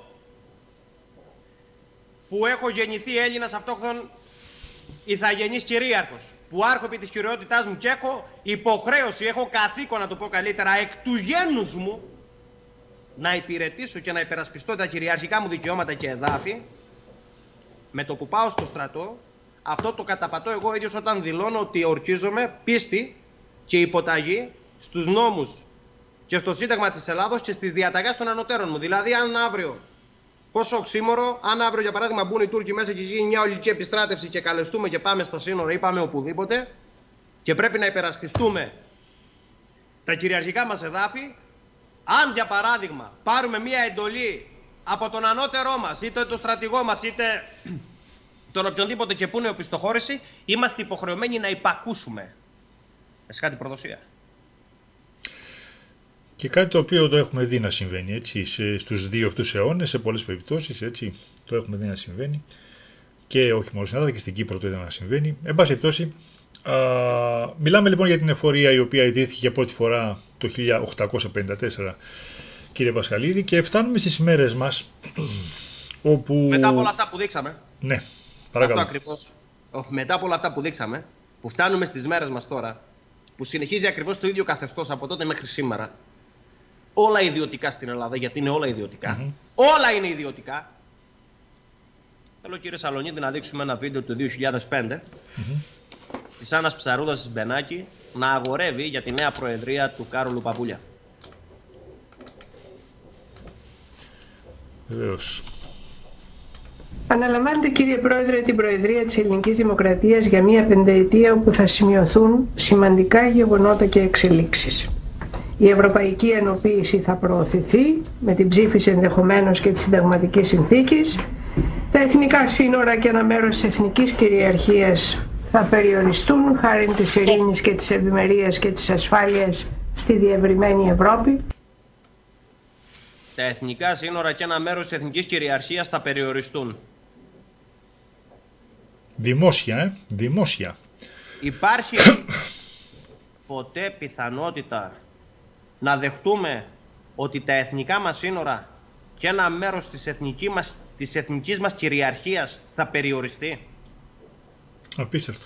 που έχω γεννηθεί Έλληνας αυτόχθον ηθαγενής κυρίαρχος, που άρχω επί της κυριότητάς μου και έχω υποχρέωση, έχω καθήκον να το πω καλύτερα, εκ του γένους μου, να υπηρετήσω και να υπερασπιστώ τα κυριαρχικά μου δικαιώματα και εδάφη, με το που πάω στο στρατό, αυτό το καταπατώ εγώ ίδιος όταν δηλώνω ότι ορκίζομαι πίστη και υποταγή στους νόμους και στο Σύνταγμα της Ελλάδος και στις διαταγές των ανωτέρων μου. Δηλαδή, αν αύριο, πόσο οξύμορο, αν αύριο για παράδειγμα μπουν οι Τούρκοι μέσα και γίνει μια ολική επιστράτευση και καλεστούμε και πάμε στα σύνορα ή πάμε οπουδήποτε και πρέπει να υπερασπιστούμε τα κυριαρχικά μας εδάφη, αν για παράδειγμα πάρουμε μια εντολή από τον ανώτερό μας, είτε τον στρατηγό μας, είτε τον οποιονδήποτε και που είναι οπισθοχώρηση, είμαστε υποχρεωμένοι να υπακούσουμε. Έχει κάτι προδοσία. Και κάτι το οποίο το έχουμε δει να συμβαίνει, έτσι, σε, στους δύο αυτούς αιώνες, σε πολλές περιπτώσεις, έτσι, το έχουμε δει να συμβαίνει. Και όχι μόνο στην Ελλάδα, και στην Κύπρο το είδαμε να συμβαίνει. Εν πάση περιπτώσει, μιλάμε λοιπόν για την εφορία η οποία ιδρύθηκε για πρώτη φορά το χίλια οκτακόσια πενήντα τέσσερα, κύριε Πασχαλίδη, και φτάνουμε στις μέρες μας, όπου... Μετά από όλα αυτά που δείξαμε. Ναι, παρακαλώ. Αυτό ακριβώς. Μετά από όλα αυτά που δείξαμε, που φτάνουμε στις μέρες μας τώρα, που συνεχίζει ακριβώς το ίδιο καθεστώς από τότε μέχρι σήμερα, όλα ιδιωτικά στην Ελλάδα, γιατί είναι όλα ιδιωτικά. Mm-hmm. Όλα είναι ιδιωτικά. Θέλω, κύριε Σαλονίδη, να δείξουμε ένα βίντεο του δύο χιλιάδες πέντε mm-hmm. της Άννας Ψαρούδας της Μπενάκη να αγορεύει για τη νέα προεδρία του Κάρολου Παπούλια. Βεβαίως. Αναλαμβάνετε, κύριε Πρόεδρε, την Προεδρία της Ελληνικής Δημοκρατίας για μία πενταετία όπου θα σημειωθούν σημαντικά γεγονότα και εξελίξεις. Η ευρωπαϊκή ενοποίηση θα προωθηθεί με την ψήφιση ενδεχομένως και της συνταγματικής συνθήκης. Τα εθνικά σύνορα και ένα μέρος της εθνικής κυριαρχίας θα περιοριστούν χάρη της ειρήνης και της ευημερίας και της ασφάλειας στη διευρυμένη Ευρώπη. Τα εθνικά σύνορα και ένα μέρος της εθνικής κυριαρχίας θα περιοριστούν. Δημόσια, ε? Δημόσια. Υπάρχει ποτέ πιθανότητα να δεχτούμε ότι τα εθνικά μας σύνορα και ένα μέρος της, εθνική μας, της εθνικής μας κυριαρχίας θα περιοριστεί? Απίστευτο.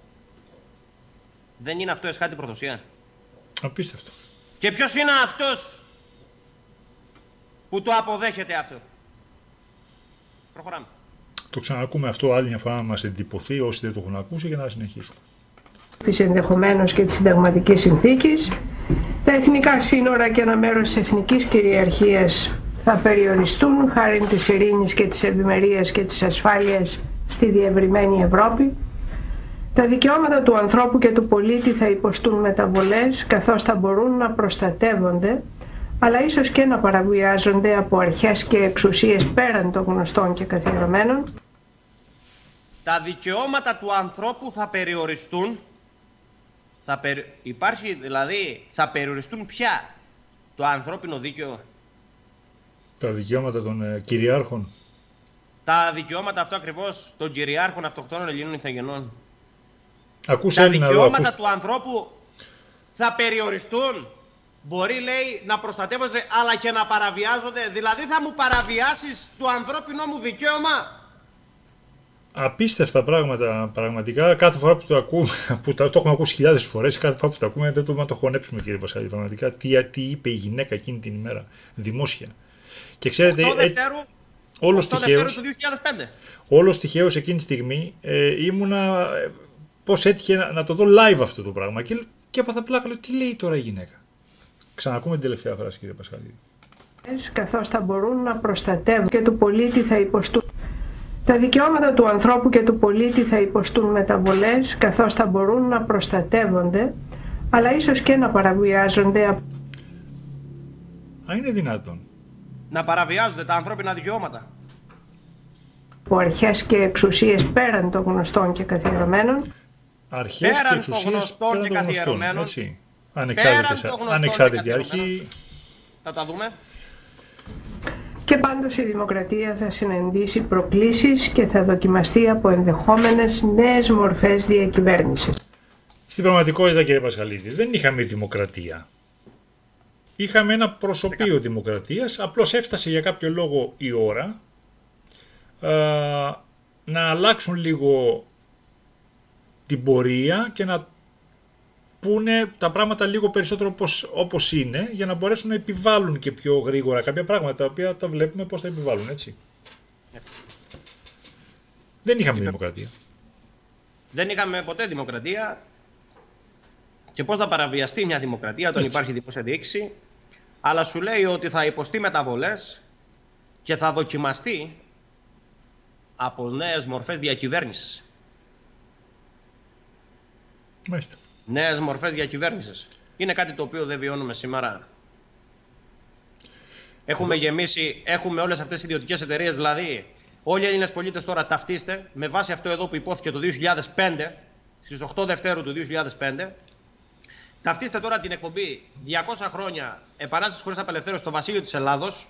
Δεν είναι αυτό εσχάτη προδοσία? Απίστευτο. Και ποιος είναι αυτός που το αποδέχεται αυτό? Προχωράμε. Το ξανακούμε αυτό άλλη μια φορά να μας εντυπωθεί όσοι δεν το έχουν ακούσει, για να συνεχίσουμε. Της ενδεχομένως και της συνταγματικής συνθήκης, τα εθνικά σύνορα και ένα μέρος της εθνικής κυριαρχίας θα περιοριστούν χάρη της ειρήνης και της ευημερίας και της ασφάλειας στη διευρυμένη Ευρώπη. Τα δικαιώματα του ανθρώπου και του πολίτη θα υποστούν μεταβολές, καθώς θα μπορούν να προστατεύονται, αλλά ίσως και να παραβιάζονται από αρχές και εξουσίες πέραν των γνωστών και καθιερωμένων. Τα δικαιώματα του ανθρώπου θα περιοριστούν. Θα περι... Υπάρχει δηλαδή, θα περιοριστούν πια το ανθρώπινο δίκαιο. Τα δικαιώματα των ε, κυριάρχων. Τα δικαιώματα αυτό ακριβώς των κυριάρχων αυτοκτόνων Ελλήνων ηθαγενών. Ακούς τα Έλληνα, δικαιώματα ακούς... του ανθρώπου θα περιοριστούν. Μπορεί, λέει, να προστατεύονται αλλά και να παραβιάζονται. Δηλαδή θα μου παραβιάσεις το ανθρώπινο μου δικαίωμα? Απίστευτα πράγματα, πραγματικά. Κάθε φορά που το ακούμε, που το, το έχουμε ακούσει χιλιάδες φορές, κάθε φορά που το ακούμε δεν το να το χωνέψουμε, κύριε Πασχαλίδη. Πραγματικά, τι, τι είπε η γυναίκα εκείνη την ημέρα, δημόσια. Και ξέρετε, οκτώ Δευτέρου, όλος τυχαίος, του δύο χιλιάδες πέντε. Όλος τυχαίος εκείνη τη στιγμή ε, ήμουνα, ε, πώς έτυχε να, να το δω live αυτό το πράγμα. Και και έπαθα πλάκα, λέω, τι λέει τώρα η γυναίκα. Ξανακούμε την τελευταία φράση, κύριε Πασχαλίδη. Καθώς θα μπορούν να προστατεύουν και του πολίτη θα υποστούν. Τα δικαιώματα του ανθρώπου και του πολίτη θα υποστούν μεταβολές, καθώς θα μπορούν να προστατεύονται, αλλά ίσως και να παραβιάζονται. Αν είναι δυνατόν. Να παραβιάζονται τα ανθρώπινα δικαιώματα. Από αρχές και εξουσίες πέραν των γνωστών και καθιερωμένων. Αρχές πέραν και εξουσίες των γνωστών πέραν και των γνωστών, καθιερωμένων. έτσι. Ανεξάρτητη αρχή. Θα τα δούμε. Και πάντως η δημοκρατία θα συναντήσει προκλήσεις και θα δοκιμαστεί από ενδεχόμενες νέες μορφές διακυβέρνησης. Στην πραγματικότητα, κύριε Πασχαλίδη, δεν είχαμε δημοκρατία. Είχαμε ένα προσωπείο δημοκρατίας, απλώς έφτασε για κάποιο λόγο η ώρα α, να αλλάξουν λίγο την πορεία και να πούνε τα πράγματα λίγο περισσότερο όπως, όπως είναι, για να μπορέσουν να επιβάλλουν και πιο γρήγορα κάποια πράγματα, τα οποία τα βλέπουμε πώς θα επιβάλλουν, έτσι. έτσι. Δεν είχαμε δημοκρατία. Δεν είχαμε ποτέ δημοκρατία. Και πώς θα παραβιαστεί μια δημοκρατία όταν έτσι. Υπάρχει δημόσια διοίκηση, αλλά σου λέει ότι θα υποστεί μεταβολές και θα δοκιμαστεί από νέες μορφές διακυβέρνησης. Μάλιστα. Νέες μορφές διακυβέρνησης. Είναι κάτι το οποίο δεν βιώνουμε σήμερα. Έχουμε γεμίσει, έχουμε όλες αυτές τις ιδιωτικές εταιρείες, δηλαδή όλοι οι Έλληνες πολίτες τώρα ταυτίστε με βάση αυτό εδώ που υπόθηκε το δύο χιλιάδες πέντε, στις οκτώ Δευτέρου του δύο χιλιάδες πέντε. Ταυτίστε τώρα την εκπομπή διακόσια χρόνια Επανάσταση χωρίς απελευθέρωση στο βασίλειο της Ελλάδος,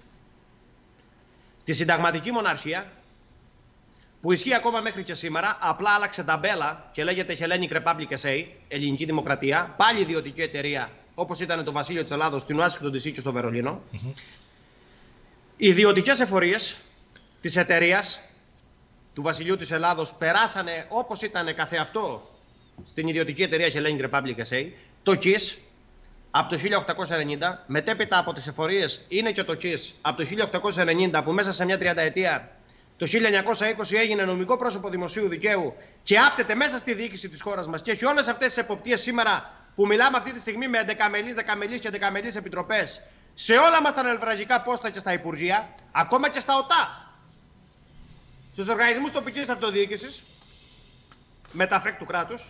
τη συνταγματική μοναρχία, που ισχύει ακόμα μέχρι και σήμερα, απλά άλλαξε ταμπέλα και λέγεται Hellenic Republic ες έι, ελληνική δημοκρατία, πάλι ιδιωτική εταιρεία, όπως ήταν το βασίλειο της Ελλάδος, στην Ουάσιγκτον ντι σι και στο Βερολίνο. Mm-hmm. Οι ιδιωτικές εφορίες της εταιρείας του βασιλείου της Ελλάδος περάσανε όπως ήταν καθεαυτό στην ιδιωτική εταιρεία Hellenic Republic ες έι, το ΚΙΣ από το χίλια οκτακόσια ενενήντα, μετέπειτα από τις εφορίες είναι και το ΚΙΣ από το χίλια οκτακόσια ενενήντα, που μέσα σε μια τριανταετία το χίλια εννιακόσια είκοσι έγινε νομικό πρόσωπο δημοσίου δικαίου και άπτεται μέσα στη διοίκηση της χώρας μας και έχει όλες αυτές τις εποπτείες σήμερα που μιλάμε αυτή τη στιγμή με εντεκαμελείς, δεκαμελείς και δεκαμελείς επιτροπές σε όλα μας τα νευραλγικά πόστα και στα υπουργεία, ακόμα και στα ΟΤΑ, στους οργανισμούς τοπικής αυτοδιοίκησης, με τα φρέκ του κράτους.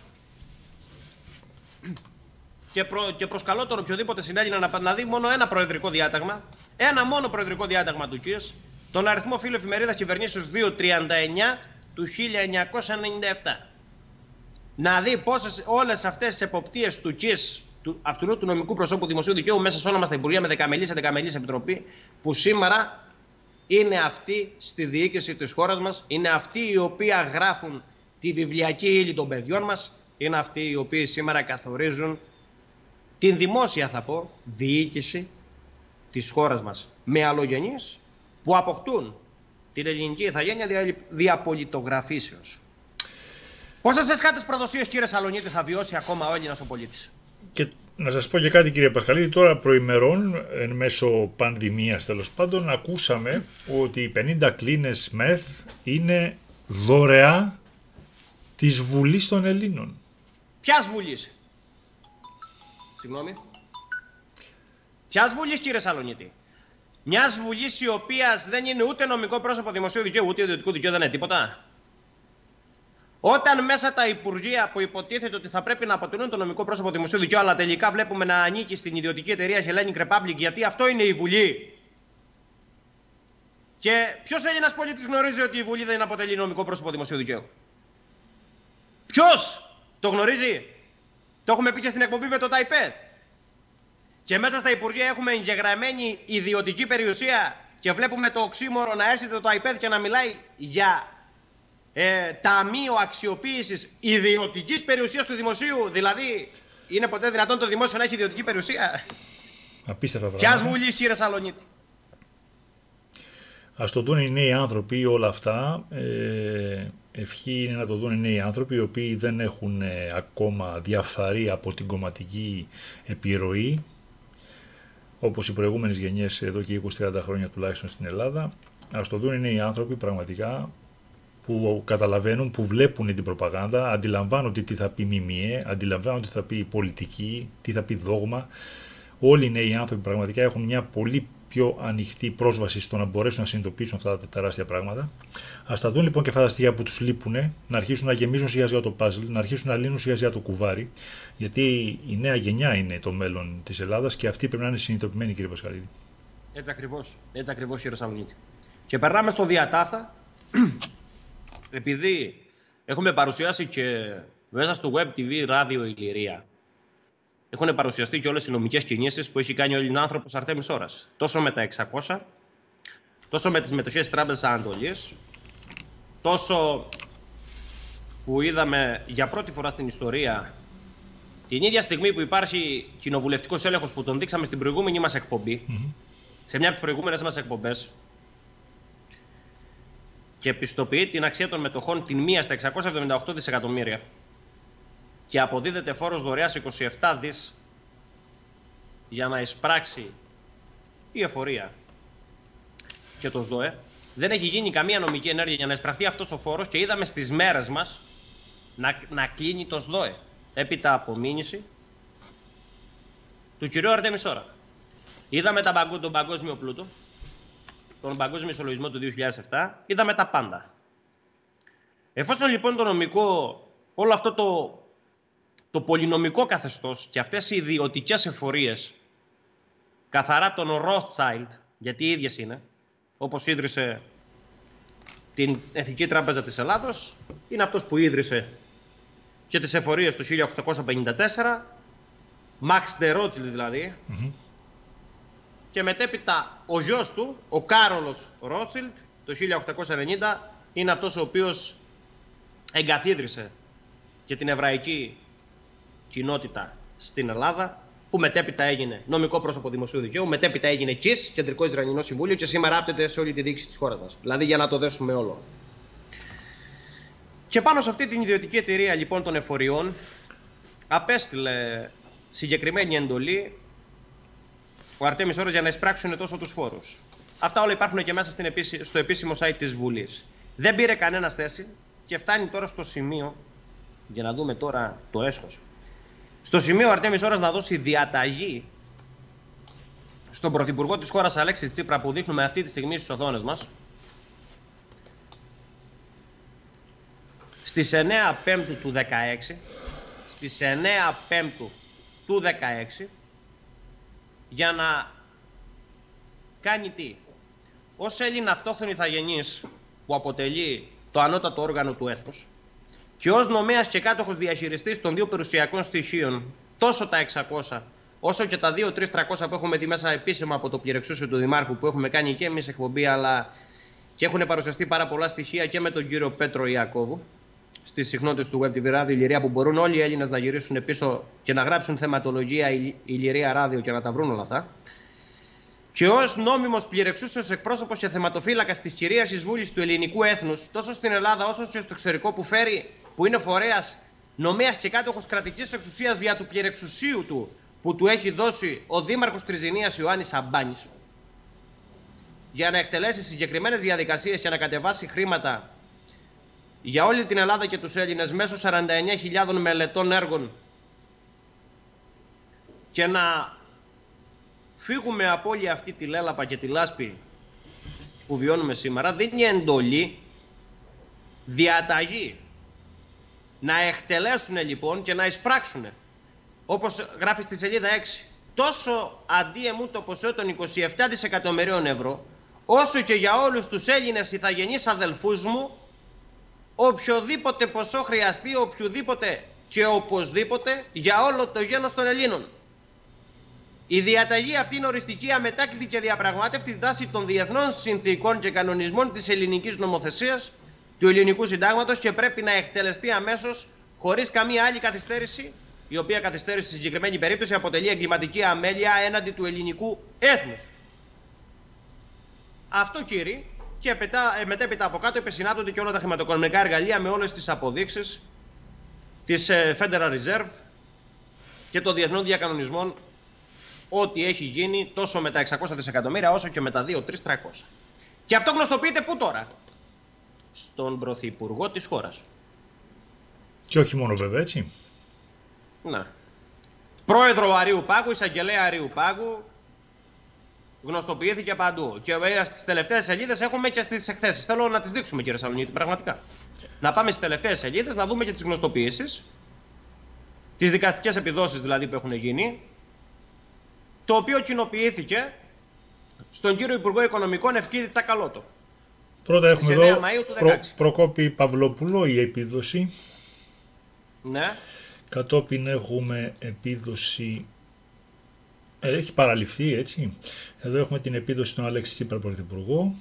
Και, προ, και προσκαλώ τον οποιοδήποτε συνέλληνα να, να δει μόνο ένα προεδρικό διάταγμα, ένα μόνο προεδρικό διάταγμα του ΚΙΣ, τον αριθμό φύλλου εφημερίδας κυβερνήσεως διακόσια τριάντα εννιά του χίλια εννιακόσια ενενήντα επτά. Να δει πόσες όλες αυτές τις εποπτείες του ΚΙΣ, του, αυτού του νομικού προσώπου δημοσίου δικαίου, μέσα σε όλα μας τα υπουργεία με δεκαμελής σε δεκαμελής επιτροπή, που σήμερα είναι αυτοί στη διοίκηση της χώρας μας, είναι αυτοί οι οποίοι γράφουν τη βιβλιακή ύλη των παιδιών μας, είναι αυτοί οι οποίοι σήμερα καθορίζουν την δημόσια, θα πω, διοίκηση της χώρας μας, με αλλογενείς που αποκτούν την ελληνική ηθαγένεια δια, διαπολιτογραφήσεως. Πόσες εσχάτες προδοσίες, κύριε Σαλονίτη, θα βιώσει ακόμα ο Έλληνας ο πολίτης? Και να σας πω και κάτι, κύριε Πασχαλίδη, τώρα προημερών, εν μέσω πανδημίας τέλος πάντων, ακούσαμε ότι οι πενήντα κλίνες μεθ είναι δωρεά της Βουλής των Ελλήνων. Ποιας Βουλής? Συγγνώμη. Ποιας Βουλής, κύριε Σαλονίτη? Μιας Βουλής η οποία δεν είναι ούτε νομικό πρόσωπο δημοσίου δικαίου, ούτε ιδιωτικού δικαίου, δεν είναι τίποτα. Όταν μέσα τα υπουργεία που υποτίθεται ότι θα πρέπει να αποτελούν το νομικό πρόσωπο δημοσίου δικαίου, αλλά τελικά βλέπουμε να ανήκει στην ιδιωτική εταιρεία Hellenic Republic, γιατί αυτό είναι η Βουλή. Και ποιος Έλληνας πολίτης γνωρίζει ότι η Βουλή δεν αποτελεί νομικό πρόσωπο δημοσίου δικαίου? Ποιος το γνωρίζει? Το έχουμε πει και στην εκπομπή με το ΤΑΙΠΕΔ. Και μέσα στα υπουργεία έχουμε εγγεγραμμένη ιδιωτική περιουσία και βλέπουμε το οξύμορο να έρχεται το ΤΑΙΠΕΔ και να μιλάει για ε, ταμείο αξιοποίησης ιδιωτικής περιουσίας του δημοσίου. Δηλαδή, είναι ποτέ δυνατόν το δημόσιο να έχει ιδιωτική περιουσία? Απίστευτα πράγματα. Ποιας Βουλής, κύριε Σαλονίτη? Ας το δουν οι νέοι άνθρωποι όλα αυτά. Ε, ευχή είναι να το δουν οι νέοι άνθρωποι, οι οποίοι δεν έχουν ε, ακόμα διαφθαρεί από την κομματική επιρροή, όπως οι προηγούμενες γενιές εδώ και είκοσι με τριάντα χρόνια τουλάχιστον στην Ελλάδα. Ας το δουν οι νέοι άνθρωποι πραγματικά που καταλαβαίνουν, που βλέπουν την προπαγάνδα, αντιλαμβάνονται τι θα πει ΜΜΕ, αντιλαμβάνονται τι θα πει πολιτική, τι θα πει δόγμα. Όλοι οι νέοι άνθρωποι πραγματικά έχουν μια πολύ πιο ανοιχτή πρόσβαση στο να μπορέσουν να συνειδητοποιήσουν αυτά τα τεράστια πράγματα. Ας τα δουν λοιπόν και αυτά τα στοιχεία που τους λείπουν, να αρχίσουν να γεμίζουν σιγά σιγά το παζλ, να αρχίσουν να λύνουν σιγά σιγά το κουβάρι, γιατί η νέα γενιά είναι το μέλλον της Ελλάδας και αυτή πρέπει να είναι συνειδητοποιημένη, κύριε Πασχαλίδη. Έτσι ακριβώς, έτσι ακριβώς, κύριε Σαλονίτη. Και περνάμε στο διατάφτα, επειδή έχουμε παρουσιάσει και μέσα στο Web τι βι Ράδιο Ηλιρία, έχουν παρουσιαστεί και όλες οι νομικές κινήσεις που έχει κάνει ο Ελληνάνθρωπος Αρτέμις Ώρας. Τόσο με τα εξακόσια, τόσο με τις μετοχές της Τράπεζας Ανατολής, τόσο που είδαμε για πρώτη φορά στην ιστορία την ίδια στιγμή που υπάρχει κοινοβουλευτικός έλεγχος που τον δείξαμε στην προηγούμενη μας εκπομπή, mm-hmm. σε μια από τις προηγούμενες μας εκπομπές, και πιστοποιεί την αξία των μετοχών την μία στα εξακόσια εβδομήντα οκτώ δισεκατομμύρια και αποδίδεται φόρος δωρεάς είκοσι επτά δις για να εισπράξει η εφορία και το ΣΔΟΕ. Δεν έχει γίνει καμία νομική ενέργεια για να εισπραχθεί αυτός ο φόρος και είδαμε στις μέρες μας να, να κλείνει το ΣΔΟΕ έπειτα από μήνυση του κυρίου Αρτέμις Ώρα. Είδαμε τα, τον παγκόσμιο πλούτο, τον παγκόσμιο ισολογισμό του δύο χιλιάδες επτά, είδαμε τα πάντα. Εφόσον λοιπόν το νομικό, όλο αυτό το, το πολυνομικό καθεστώς και αυτές οι ιδιωτικές εφορίες, καθαρά τον Rothschild, γιατί οι ίδιες είναι, όπως ίδρυσε την Εθνική Τράπεζα της Ελλάδος, είναι αυτός που ίδρυσε και τις εφορίες του χίλια οκτακόσια πενήντα τέσσερα, Max de Rothschild δηλαδή, mm-hmm. και μετέπειτα ο γιος του, ο Κάρολος Ρότσιλντ, το χίλια οκτακόσια ενενήντα, είναι αυτός ο οποίος εγκαθίδρυσε και την εβραϊκή κοινότητα στην Ελλάδα, που μετέπειτα έγινε νομικό πρόσωπο δημοσίου δικαίου, μετέπειτα έγινε ΚΙΣ, Κεντρικό Ισραηλινό Συμβούλιο, και σήμερα άπτεται σε όλη τη διοίκηση της χώρας μας. Δηλαδή για να το δέσουμε όλο. Και πάνω σε αυτή την ιδιωτική εταιρεία λοιπόν των εφοριών απέστειλε συγκεκριμένη εντολή ο Αρτέμις Ώρας για να εισπράξουν τόσο τους φόρους. Αυτά όλα υπάρχουν και μέσα στην επίση, στο επίσημο site της Βουλής. Δεν πήρε κανένας θέση και φτάνει τώρα στο σημείο, για να δούμε τώρα το έσχος, στο σημείο ο Αρτέμις Ώρας να δώσει διαταγή στον Πρωθυπουργό της χώρας Αλέξη Τσίπρα, που δείχνουμε αυτή τη στιγμή στις οθόνες μας, στις εννέα Πέμπτου του δεκαέξι, στις εννέα Πέμπτου του δεκαέξι, για να κάνει τι? Ως Έλληνα αυτόχθονη ηθαγενής που αποτελεί το ανώτατο όργανο του έθνους και ως νομέας και κάτοχος διαχειριστής των δύο περιουσιακών στοιχείων, τόσο τα εξακόσια όσο και τα δύο τρεις τριακόσια που έχουμε δει μέσα επίσημα από το πληρεξούσιο του Δημάρχου, που έχουμε κάνει και εμείς εκπομπή, αλλά και έχουν παρουσιαστεί πάρα πολλά στοιχεία και με τον κύριο Πέτρο Ιακώβου στις συχνότητες του Web τι βι Ράδιο Ηλιρία, που μπορούν όλοι οι Έλληνες να γυρίσουν πίσω και να γράψουν θεματολογία Ηλιρία Ράδιο και να τα βρουν όλα αυτά. Και ως νόμιμος πληρεξούσιος εκπρόσωπος και θεματοφύλακας της κυρίαρχης βούλης του ελληνικού έθνους, τόσο στην Ελλάδα όσο και στο εξωτερικό, που φέρει, που είναι φορέας νομέας και κάτοχος κρατικής εξουσίας δια του πληρεξουσίου του, που του έχει δώσει ο δήμαρχος Τριζηνίας Ιωάννης Σαμπάνης, για να εκτελέσει συγκεκριμένες διαδικασίες και να κατεβάσει χρήματα για όλη την Ελλάδα και τους Έλληνες μέσω σαράντα εννέα χιλιάδων μελετών έργων, και να φύγουμε από όλη αυτή τη λέλαπα και τη λάσπη που βιώνουμε σήμερα, δίνει εντολή, διαταγή, να εκτελέσουν λοιπόν και να εισπράξουν, όπως γράφει στη σελίδα έξι, τόσο αντί το ποσό των είκοσι επτά δισεκατομμυρίων ευρώ, όσο και για όλους τους Έλληνες ηθαγενείς αδελφούς μου, οποιοδήποτε ποσό χρειαστεί, οποιοδήποτε και οπωσδήποτε, για όλο το γένος των Ελλήνων. Η διαταγή αυτή είναι οριστική, αμετάκλητη και διαπραγμάτευτη βάση των διεθνών συνθήκων και κανονισμών της ελληνικής νομοθεσίας, του ελληνικού συντάγματος, και πρέπει να εκτελεστεί αμέσως, χωρίς καμία άλλη καθυστέρηση, η οποία καθυστέρηση στη συγκεκριμένη περίπτωση αποτελεί εγκληματική αμέλεια έναντι του ελληνικού έθνους. Αυτό, κύριοι, και μετέπειτα από κάτω επισυνάπτονται και όλα τα χρηματοοικονομικά εργαλεία με όλες τις αποδείξεις της Federal Reserve και των διεθνών διακανονισμών, ό,τι έχει γίνει τόσο με τα εξακόσια δισεκατομμύρια όσο και με τα δύο τρεις τριακόσια. Και αυτό γνωστοποιείται πού τώρα? στον Πρωθυπουργό της χώρας. Και όχι μόνο βέβαια, έτσι. Ναι. Πρόεδρο Αρείου Πάγου, εισαγγελέα Αρείου Πάγου, γνωστοποιήθηκε παντού. Και στις τελευταίες σελίδες έχουμε και στις εκθέσεις. Θέλω να τις δείξουμε, κύριε Σαλονίτη, πραγματικά. Να πάμε στις τελευταίες σελίδες, να δούμε και τις γνωστοποιήσεις, τις δικαστικές επιδόσεις δηλαδή που έχουν γίνει, το οποίο κοινοποιήθηκε στον κύριο Υπουργό Οικονομικών Ευκίδη Τσακαλώτο. Πρώτα έχουμε εδώ προ, Προκόπη Παυλοπούλο, η επίδοση. Ναι. Κατόπιν έχουμε επίδοση, ε, έχει παραληφθεί, έτσι. Εδώ έχουμε την επίδοση στον Αλέξη Τσίπρα Πρωθυπουργό.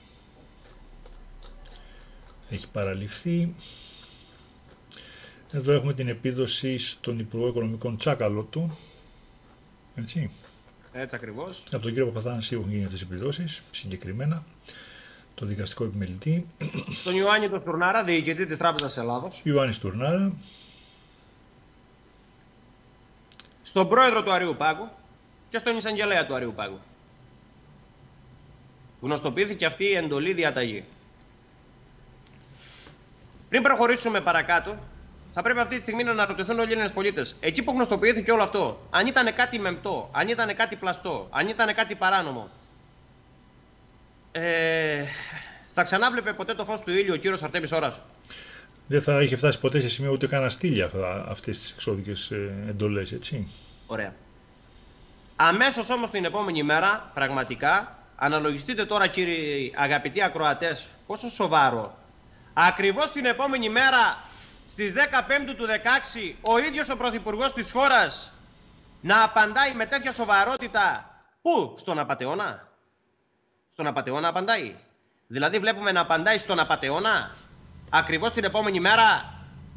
Έχει παραληφθεί. Εδώ έχουμε την επίδοση στον Υπουργό Οικονομικών Τσάκαλώτου. Έτσι. Έτσι ακριβώς. Από τον κύριο Παπαθάναση έχουν γίνει αυτές τις επιδόσεις, συγκεκριμένα. Το δικαστικό επιμελητή. Στον Ιωάννη τον Στουρνάρα, διοικητή της Τράπεζας Ελλάδος. Ιωάννης Στουρνάρα. Στον πρόεδρο του Αρείου Πάγου και στον εισαγγελέα του Αρείου Πάγου. Γνωστοποιήθηκε αυτή η εντολή διαταγή. Πριν προχωρήσουμε παρακάτω, θα πρέπει αυτή τη στιγμή να αναρωτηθούν όλοι οι Έλληνες πολίτες. Εκεί που γνωστοποιήθηκε όλο αυτό, αν ήταν κάτι μεμπτό, αν ήταν κάτι πλαστό, αν ήταν κάτι παράνομο, ε, θα ξανάβλεπε ποτέ το φως του ήλιου ο κύριος Αρτέμις Ώρας? Δεν θα είχε φτάσει ποτέ σε σημείο ούτε καν να στείλει αυτές τις εξώδικες εντολές, έτσι. Ωραία. Αμέσως όμως την επόμενη μέρα, πραγματικά, αναλογιστείτε τώρα κύριοι αγαπητοί ακροατές, πόσο σοβαρό. Ακριβώς την επόμενη μέρα, στις δεκαπέντε του δεκαέξι, ο ίδιος ο Πρωθυπουργός της χώρας να απαντάει με τέτοια σοβαρότητα. Πού? Στον απατεώνα. Στον απατεώνα απαντάει. Δηλαδή βλέπουμε να απαντάει στον απατεώνα ακριβώς την επόμενη μέρα.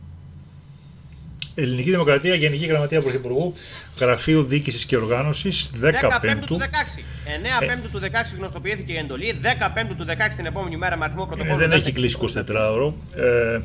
Ελληνική Δημοκρατία, Γενική Γραμματεία Πρωθυπουργού, Γραφείο Διοίκησης και Οργάνωσης, δεκαπέντε του δεκαέξι. εννέα Πέμπτου του δεκαέξι γνωστοποιήθηκε η εντολή, δεκαπέντε του δεκαέξι την επόμενη μέρα με αριθμό πρωτοκόλλου. Ε, δεν έχει κλείσει εικοσιτετράωρο. Ε,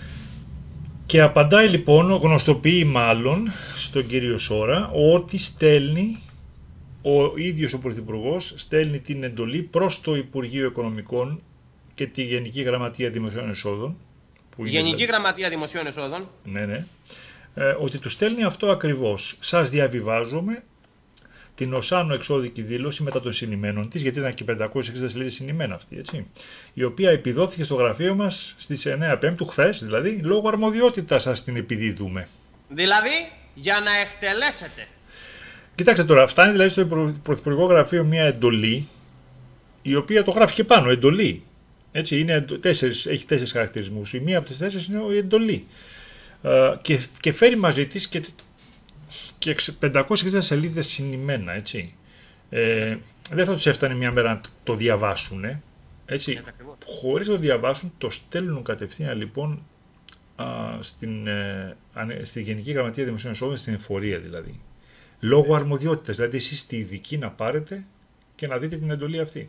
και απαντάει λοιπόν, γνωστοποιεί μάλλον στον κύριο Σόρα, ότι στέλνει, ο ίδιος ο Πρωθυπουργός στέλνει την εντολή προς το Υπουργείο Οικονομικών και τη Γενική Γραμματεία Δημοσίων Εσόδων. Που Γενική δηλαδή... Γραμματεία Δημοσίων Εσόδων. Ναι, ναι. Ε, ότι του στέλνει αυτό ακριβώς. Σας διαβιβάζομαι την οσάνω εξώδικη δήλωση μετά των συνημένων της, γιατί ήταν και πεντακόσιες εξήντα σελίδες συνημένα αυτή, έτσι, η οποία επιδόθηκε στο γραφείο μας στις εννέα Πέμπτου, χθες δηλαδή, λόγω αρμοδιότητας σας την επιδίδουμε. Δηλαδή, για να εκτελέσετε. Κοιτάξτε τώρα, φτάνει δηλαδή στο Πρωθυπουργικό Γραφείο μια εντολή, η οποία το γράφει και πάνω, εντολή. Έτσι, είναι τέσσερις, έχει τέσσερις χαρακτηρισμούς. Η μία από τις τέσσερις είναι η εντολή. Uh, και, και φέρει μαζί της και, και πεντακόσιες εξήντα σελίδες συνημένα, έτσι. Ε, δεν θα τους έφτανε μια μέρα να το διαβάσουν, έτσι. Χωρίς να το διαβάσουν, το στέλνουν κατευθείαν λοιπόν α, στην, ε, στη Γενική Γραμματεία Δημοσίων Εσόδων, στην εφορία δηλαδή. Λόγω αρμοδιότητας, δηλαδή εσείς είστε ειδικοί να πάρετε και να δείτε την εντολή αυτή.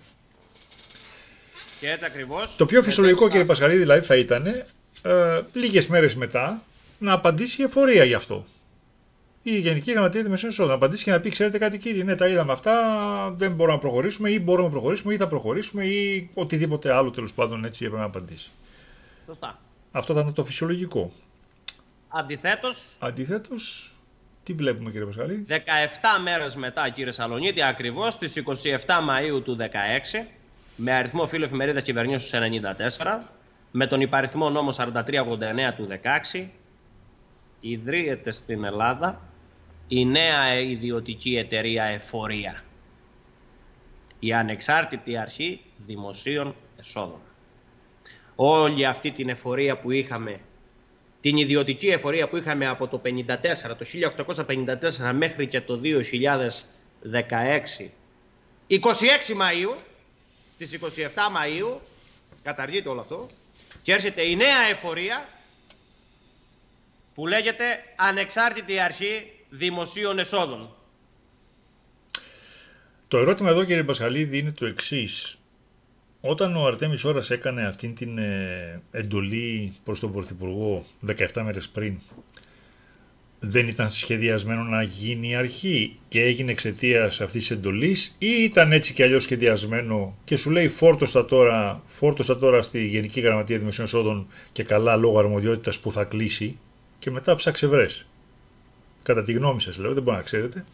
Και έτσι ακριβώς. Το πιο φυσιολογικό, κύριε Πασχαλίδη, δηλαδή θα ήταν ε, λίγες μέρες μετά να απαντήσει η εφορία γι' αυτό. Η Γενική Γραμματεία Δημοσίων Εσόδων να απαντήσει και να πει: ξέρετε κάτι, κύριε, ναι, τα είδαμε αυτά, δεν μπορούμε να προχωρήσουμε, ή μπορούμε να προχωρήσουμε, ή θα προχωρήσουμε, ή οτιδήποτε άλλο τέλος πάντων, έτσι έπρεπε να απαντήσει. Σωστά. Αυτό θα ήταν το φυσιολογικό. Αντιθέτως. Αντιθέτως, τι βλέπουμε, κύριε Πασχαλίδη? δεκαεπτά μέρες μετά, κύριε Σαλονίτη, ακριβώς στις είκοσι επτά Μαΐου του δεκαέξι, με αριθμό φύλλο εφημερίδα Κυβερνήσεως ενενήντα τέσσερα, με τον υπαριθμό νόμο σαράντα τρία ογδόντα εννέα του δεκαέξι, ιδρύεται στην Ελλάδα η νέα ιδιωτική εταιρεία Εφορία, η Ανεξάρτητη Αρχή Δημοσίων Εσόδων. Όλη αυτή την εφορία που είχαμε, την ιδιωτική εφορία που είχαμε από το πενήντα τέσσερα, το χίλια οκτακόσια πενήντα τέσσερα μέχρι και το δύο χιλιάδες δεκαέξι, είκοσι έξι Μαΐου, στις είκοσι επτά Μαΐου, καταργείται όλο αυτό και έρχεται η νέα εφορία που λέγεται Ανεξάρτητη Αρχή Δημοσίων Εσόδων. Το ερώτημα εδώ, κύριε Πασχαλίδη, είναι το εξής. Όταν ο Αρτέμις Ώρας έκανε αυτήν την ε, εντολή προς τον Πρωθυπουργό δεκαεπτά μέρες πριν, δεν ήταν σχεδιασμένο να γίνει η αρχή και έγινε εξαιτίας αυτής της εντολής, ή ήταν έτσι και αλλιώς σχεδιασμένο και σου λέει φόρτωστα τώρα, φόρτωστα τώρα στη Γενική Γραμματεία Δημοσίων Εσόδων και καλά λόγω αρμοδιότητας που θα κλείσει και μετά ψάξε βρες. Κατά τη γνώμη σας λέω, δεν μπορεί να ξέρετε.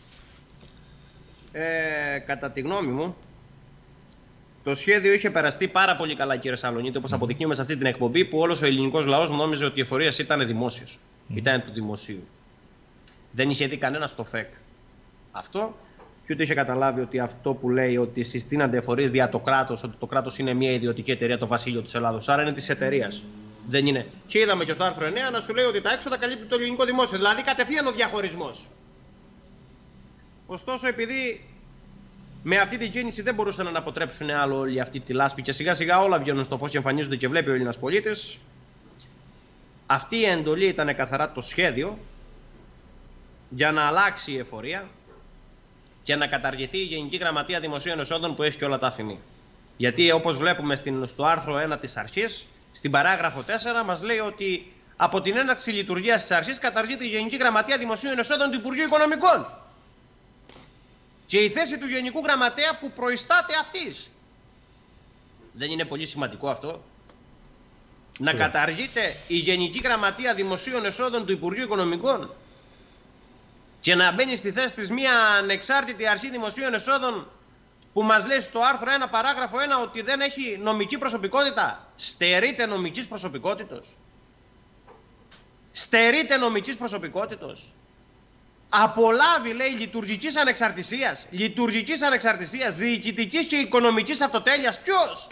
Ε, κατά τη γνώμη μου, το σχέδιο είχε περαστεί πάρα πολύ καλά, κύριε Σαλονίτη, όπως mm. αποδεικνύουμε σε αυτή την εκπομπή, που όλος ο ελληνικός λαός νόμιζε ότι η εφορία ήταν δημόσιος. Mm. Ήταν του δημοσίου. Δεν είχε δει κανένα το ΦΕΚ αυτό, και ούτε είχε καταλάβει ότι αυτό που λέει ότι συστήνονται εφορίες δια το κράτος, ότι το κράτος είναι μια ιδιωτική εταιρεία, το βασίλειο της Ελλάδος, άρα είναι της εταιρείας. Δεν είναι. Και είδαμε και στο άρθρο εννέα να σου λέει ότι τα έξοδα καλύπτει το ελληνικό δημόσιο. Δηλαδή κατευθείαν ο διαχωρισμός. Ωστόσο, επειδή με αυτή την κίνηση δεν μπορούσαν να αποτρέψουν άλλο όλη αυτή τη λάσπη και σιγά σιγά όλα βγαίνουν στο φως και εμφανίζονται και βλέπει ο Έλληνας πολίτης, αυτή η εντολή ήταν καθαρά το σχέδιο για να αλλάξει η εφορία και να καταργηθεί η Γενική Γραμματεία Δημοσίων Εσόδων που έχει και όλα τα αφημί. Γιατί όπως βλέπουμε στην, στο άρθρο ένα της αρχής, στην παράγραφο τέσσερα μας λέει ότι από την έναρξη λειτουργίας της αρχής καταργείται η Γενική Γραμματεία Δημοσίων Εσόδων του Υπουργείου Οικονομικών. Και η θέση του Γενικού Γραμματέα που προϊστάται αυτής. Δεν είναι πολύ σημαντικό αυτό? Να καταργείται η Γενική Γραμματεία Δημοσίων Εσόδων του Υπουργείου Οικονομικών και να μπαίνει στη θέση της μια ανεξάρτητη αρχή δημοσίων εσόδων που μας λέει στο άρθρο ένα παράγραφο ένα ότι δεν έχει νομική προσωπικότητα. Στερείται νομικής προσωπικότητος. Στερείται νομικής προσωπικότητος. Απολάβει, λέει, λειτουργικής ανεξαρτησίας. Λειτουργικής ανεξαρτησίας, διοικητικής και οικονομικής αυτοτέλειας. Ποιος?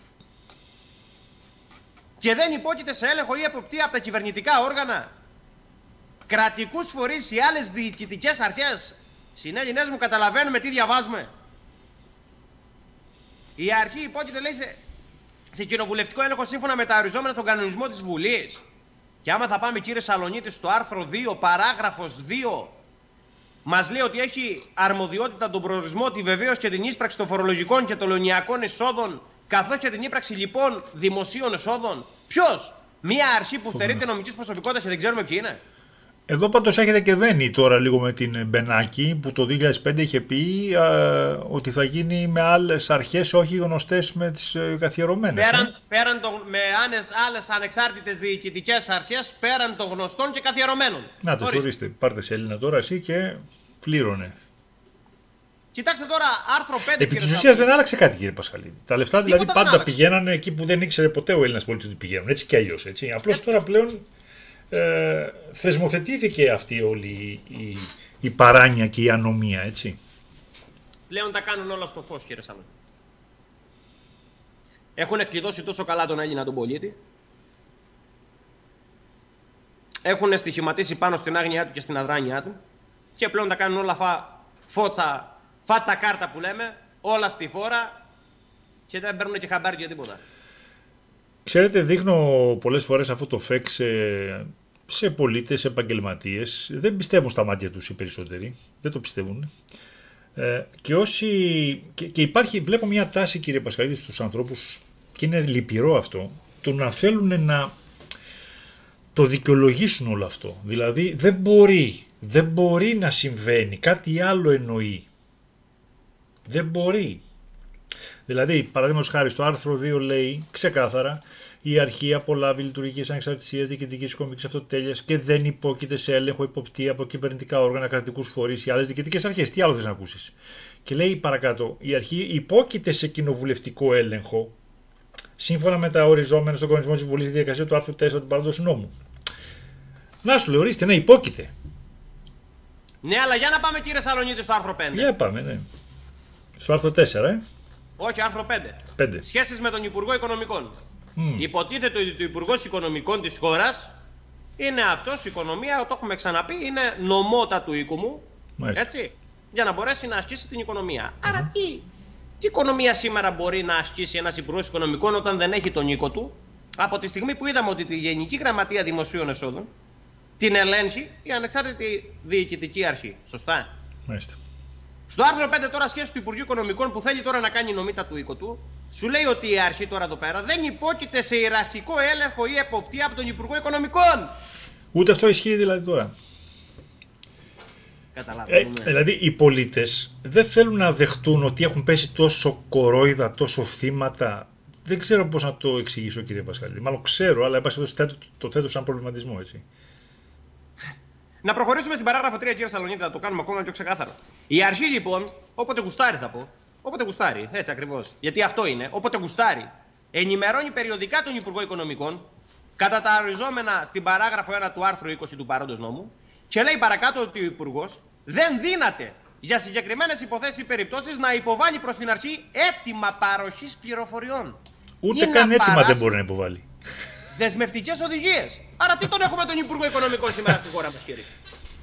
Και δεν υπόκειται σε έλεγχο ή εποπτεία από τα κυβερνητικά όργανα, κρατικούς φορείς ή άλλες διοικητικές αρχές. Συνέλληνες μου, καταλαβαίνουμε τι διαβάζουμε? Η αρχή υπόκειται, λέει, σε, σε κοινοβουλευτικό έλεγχο σύμφωνα με τα οριζόμενα στον κανονισμό της Βουλής. Και άμα θα πάμε, κύριε Σαλονίτη, στο άρθρο δύο, παράγραφος δύο, μας λέει ότι έχει αρμοδιότητα τον προορισμό, τη βεβαίωση και την ίσπραξη των φορολογικών και των τελωνειακών εισόδων, καθώς και την ύπραξη λοιπόν δημοσίων εσόδων. Ποιος? Μία αρχή που στερείται νομικής προσωπικότητας και δεν ξέρουμε ποιοι είναι. Εδώ πάντως έχετε και βαίνει τώρα λίγο με την Μπενάκη που το δύο χιλιάδες πέντε είχε πει α, ότι θα γίνει με άλλες αρχές, όχι γνωστές με τις ε, καθιερωμένες. Πέραν, ε? πέραν το, με άνες, άλλες ανεξάρτητες διοικητικές αρχές πέραν των γνωστών και καθιερωμένων. Να τις ορίστε, πάρτε σε Έλληνα τώρα εσύ και πλήρωνε. Κοιτάξτε τώρα, άρθρο πέντε. Επί της ουσίας δεν άλλαξε κάτι, κύριε Πασχαλίδη. Τα λεφτά δηλαδή Τίποτα πάντα πηγαίνανε εκεί που δεν ήξερε ποτέ ο Έλληνας πολίτης ότι πηγαίνουν. Έτσι κι αλλιώς. Απλώς τώρα πλέον ε, θεσμοθετήθηκε αυτή όλη η, η, η παράνοια και η ανομία, έτσι. Πλέον τα κάνουν όλα στο φως, κύριε Σαλονίτη. Έχουν εκκλειδώσει τόσο καλά τον Έλληνα τον πολίτη. Έχουν στοιχηματίσει πάνω στην άγνοιά του και στην αδράνειά του. Και πλέον τα κάνουν όλα φα, φώτσα, φάτσα κάρτα που λέμε, όλα στη φόρα και δεν παίρνουν και χαμπάρι για τίποτα. Ξέρετε, δείχνω πολλές φορές αυτό το φεκ σε, σε πολίτες, σε επαγγελματίες. Δεν πιστεύουν στα μάτια τους οι περισσότεροι. Δεν το πιστεύουν. Ε, και όσοι. Και, και υπάρχει, βλέπω μια τάση, κύριε Πασχαλίδη, στους ανθρώπους, και είναι λυπηρό αυτό, το να θέλουν να το δικαιολογήσουν όλο αυτό. Δηλαδή, δεν μπορεί, δεν μπορεί να συμβαίνει. Κάτι άλλο εννοεί. Δεν μπορεί. Δηλαδή, παραδείγματος χάρη, στο άρθρο δύο λέει ξεκάθαρα η αρχή απολάβει λειτουργικής ανεξαρτησίας, διοικητικής οικονομικής αυτοτέλειας και δεν υπόκειται σε έλεγχο, υποπτία από κυβερνητικά όργανα, κρατικούς φορείς ή άλλες διοικητικές αρχές. Τι άλλο θες να ακούσεις? Και λέει παρακάτω, η αρχή υπόκειται σε κοινοβουλευτικό έλεγχο σύμφωνα με τα οριζόμενα στον κανονισμό της Βουλής, τη διαδικασία του άρθρου τέσσερα του παρόντος νόμου. Να σου λέω, ορίστε, ναι, υπόκειται. Ναι, αλλά για να πάμε, κύριε Σαλονίτη, στο άρθρο πέντε. Για πάμε, ναι. Στο άρθρο τέσσερα, ε. Όχι, άρθρο πέντε. πέντε. Σχέσεις με τον Υπουργό Οικονομικών. Mm. Υποτίθεται ότι ο Υπουργός Οικονομικών της χώρας είναι αυτός, η οικονομία, το έχουμε ξαναπεί, είναι νομότα του οίκου μου. Μάλιστα. Έτσι, για να μπορέσει να ασκήσει την οικονομία. Mm-hmm. Άρα τι, τι οικονομία σήμερα μπορεί να ασκήσει ένας Υπουργός Οικονομικών όταν δεν έχει τον οίκο του? Από τη στιγμή που είδαμε ότι τη Γενική Γραμματεία Δημοσίων Εσόδων την ελέγχει η ανεξάρτητη διοικητική αρχή. Σωστά. Μάλιστα. Στο άρθρο πέντε τώρα, σχέση του Υπουργείου Οικονομικών που θέλει τώρα να κάνει νομίτα του οίκου του, σου λέει ότι η αρχή τώρα εδώ πέρα δεν υπόκειται σε ιεραρχικό έλεγχο ή εποπτεία από τον Υπουργό Οικονομικών. Ούτε αυτό ισχύει δηλαδή τώρα. Καταλαβαίνουμε. Ε, δηλαδή οι πολίτες δεν θέλουν να δεχτούν ότι έχουν πέσει τόσο κορόιδα, τόσο θύματα. Δεν ξέρω πώς να το εξηγήσω, κύριε Πασχαλίδη. Μάλλον ξέρω, αλλά το θέτω, το θέτω σαν προβληματισμό, έτσι. Να προχωρήσουμε στην παράγραφο τρία, κύριε Σαλονίτη, να το κάνουμε ακόμα πιο ξεκάθαρο. Η αρχή, λοιπόν, όποτε γουστάρει θα πω, όποτε γουστάρει, έτσι ακριβώς. Γιατί αυτό είναι, όποτε γουστάρει, ενημερώνει περιοδικά τον Υπουργό Οικονομικών, κατά τα οριζόμενα στην παράγραφο ένα του άρθρου είκοσι του παρόντος νόμου, και λέει παρακάτω ότι ο Υπουργός δεν δύναται για συγκεκριμένες υποθέσεις ή περιπτώσεις να υποβάλει προς την αρχή αίτημα παροχής πληροφοριών. Ούτε καν αίτημα δεν μπορεί να υποβάλει. Δεσμευτικές οδηγίες. Άρα τι τον έχουμε τον Υπουργό Οικονομικών σήμερα στη χώρα μας, κύριε.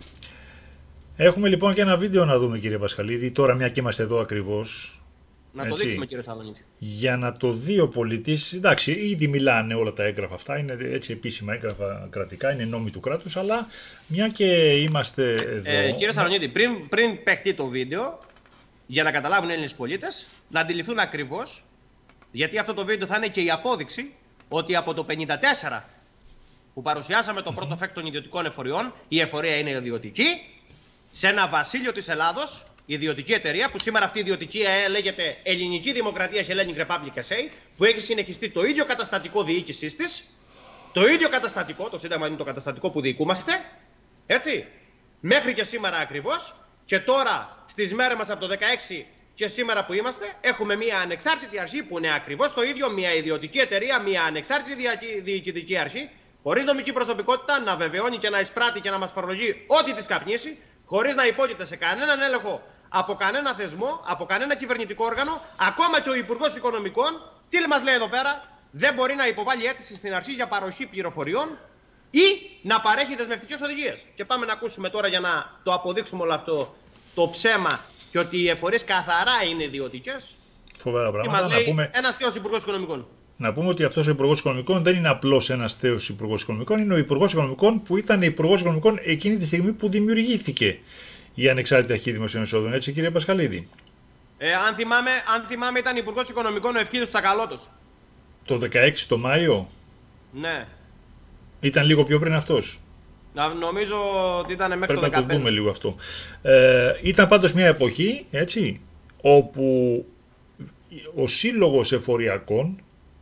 Έχουμε λοιπόν και ένα βίντεο να δούμε, κύριε Πασχαλίδη, τώρα μια και είμαστε εδώ ακριβώς. Να το έτσι δείξουμε, κύριε Σαλονίτη. Για να το δει ο πολίτης, εντάξει, ήδη μιλάνε όλα τα έγγραφα αυτά, είναι έτσι επίσημα έγγραφα κρατικά, είναι νόμοι του κράτους, αλλά μια και είμαστε εδώ... Ε, κύριε Σαλονίτη, πριν, πριν παιχτεί το βίντεο, για να καταλάβουν οι Έλληνες πολίτες, να αντιληφθούν ακριβώς, γιατί αυτό το βίντεο θα είναι και η απόδειξη ότι από το πενήντα τέσσερα που παρουσιάσαμε το πρώτο φέκ των ιδιωτικών εφοριών, η εφορία είναι ιδιωτική, σε ένα βασίλειο της Ελλάδος, ιδιωτική εταιρεία, που σήμερα αυτή η ιδιωτική ΕΕ λέγεται Ελληνική Δημοκρατία Hellenic Republic ες έι, που έχει συνεχιστεί το ίδιο καταστατικό διοίκησής της, το ίδιο καταστατικό, το Σύνταγμα είναι το καταστατικό που διοικούμαστε, έτσι, μέχρι και σήμερα ακριβώς, και τώρα στις μέρες μας από το δεκαέξι και σήμερα που είμαστε, έχουμε μια ανεξάρτητη αρχή που είναι ακριβώς το ίδιο, μια ιδιωτική εταιρεία, μια ανεξάρτητη διοικητική αρχή, χωρίς νομική προσωπικότητα, να βεβαιώνει και να εισπράττει και να μας φορολογεί ό,τι της καπνίσει, χωρίς να υπόκειται σε κανέναν έλεγχο από κανένα θεσμό, από κανένα κυβερνητικό όργανο, ακόμα και ο Υπουργός Οικονομικών, τι μας λέει εδώ πέρα, δεν μπορεί να υποβάλει αίτηση στην αρχή για παροχή πληροφοριών ή να παρέχει δεσμευτικές οδηγίες. Και πάμε να ακούσουμε τώρα, για να το αποδείξουμε όλο αυτό το ψέμα και ότι οι εφορίες καθαρά είναι ιδιωτικές. Φοβερά πράγματα. Τι μας λέει να πούμε... ένας τέος Υπουργός Οικονομικών. Να πούμε ότι αυτός ο Υπουργός Οικονομικών δεν είναι απλώς ένας τέος Υπουργός Οικονομικών, είναι ο Υπουργός Οικονομικών που ήταν Υπουργός Οικονομικών εκείνη τη στιγμή που δημιουργήθηκε η Ανεξάρτητη Αρχή Δημοσίων Εσόδων, έτσι, κύριε Πασχαλίδη. Ε, αν, θυμάμαι, αν θυμάμαι, ήταν Υπουργός Οικονομικών ο Ευκίδης Τσακαλώτος. Το δεκαέξι το Μάιο. Ναι. Ήταν λίγο πιο πριν αυτός. Να, νομίζω ότι ήταν μέχρι Πρέπει το δεκαπέντε. Πρέπει να το δούμε λίγο αυτό. Ε, ήταν πάντως μια εποχή, έτσι, όπου ο Σύλλογος Εφοριακών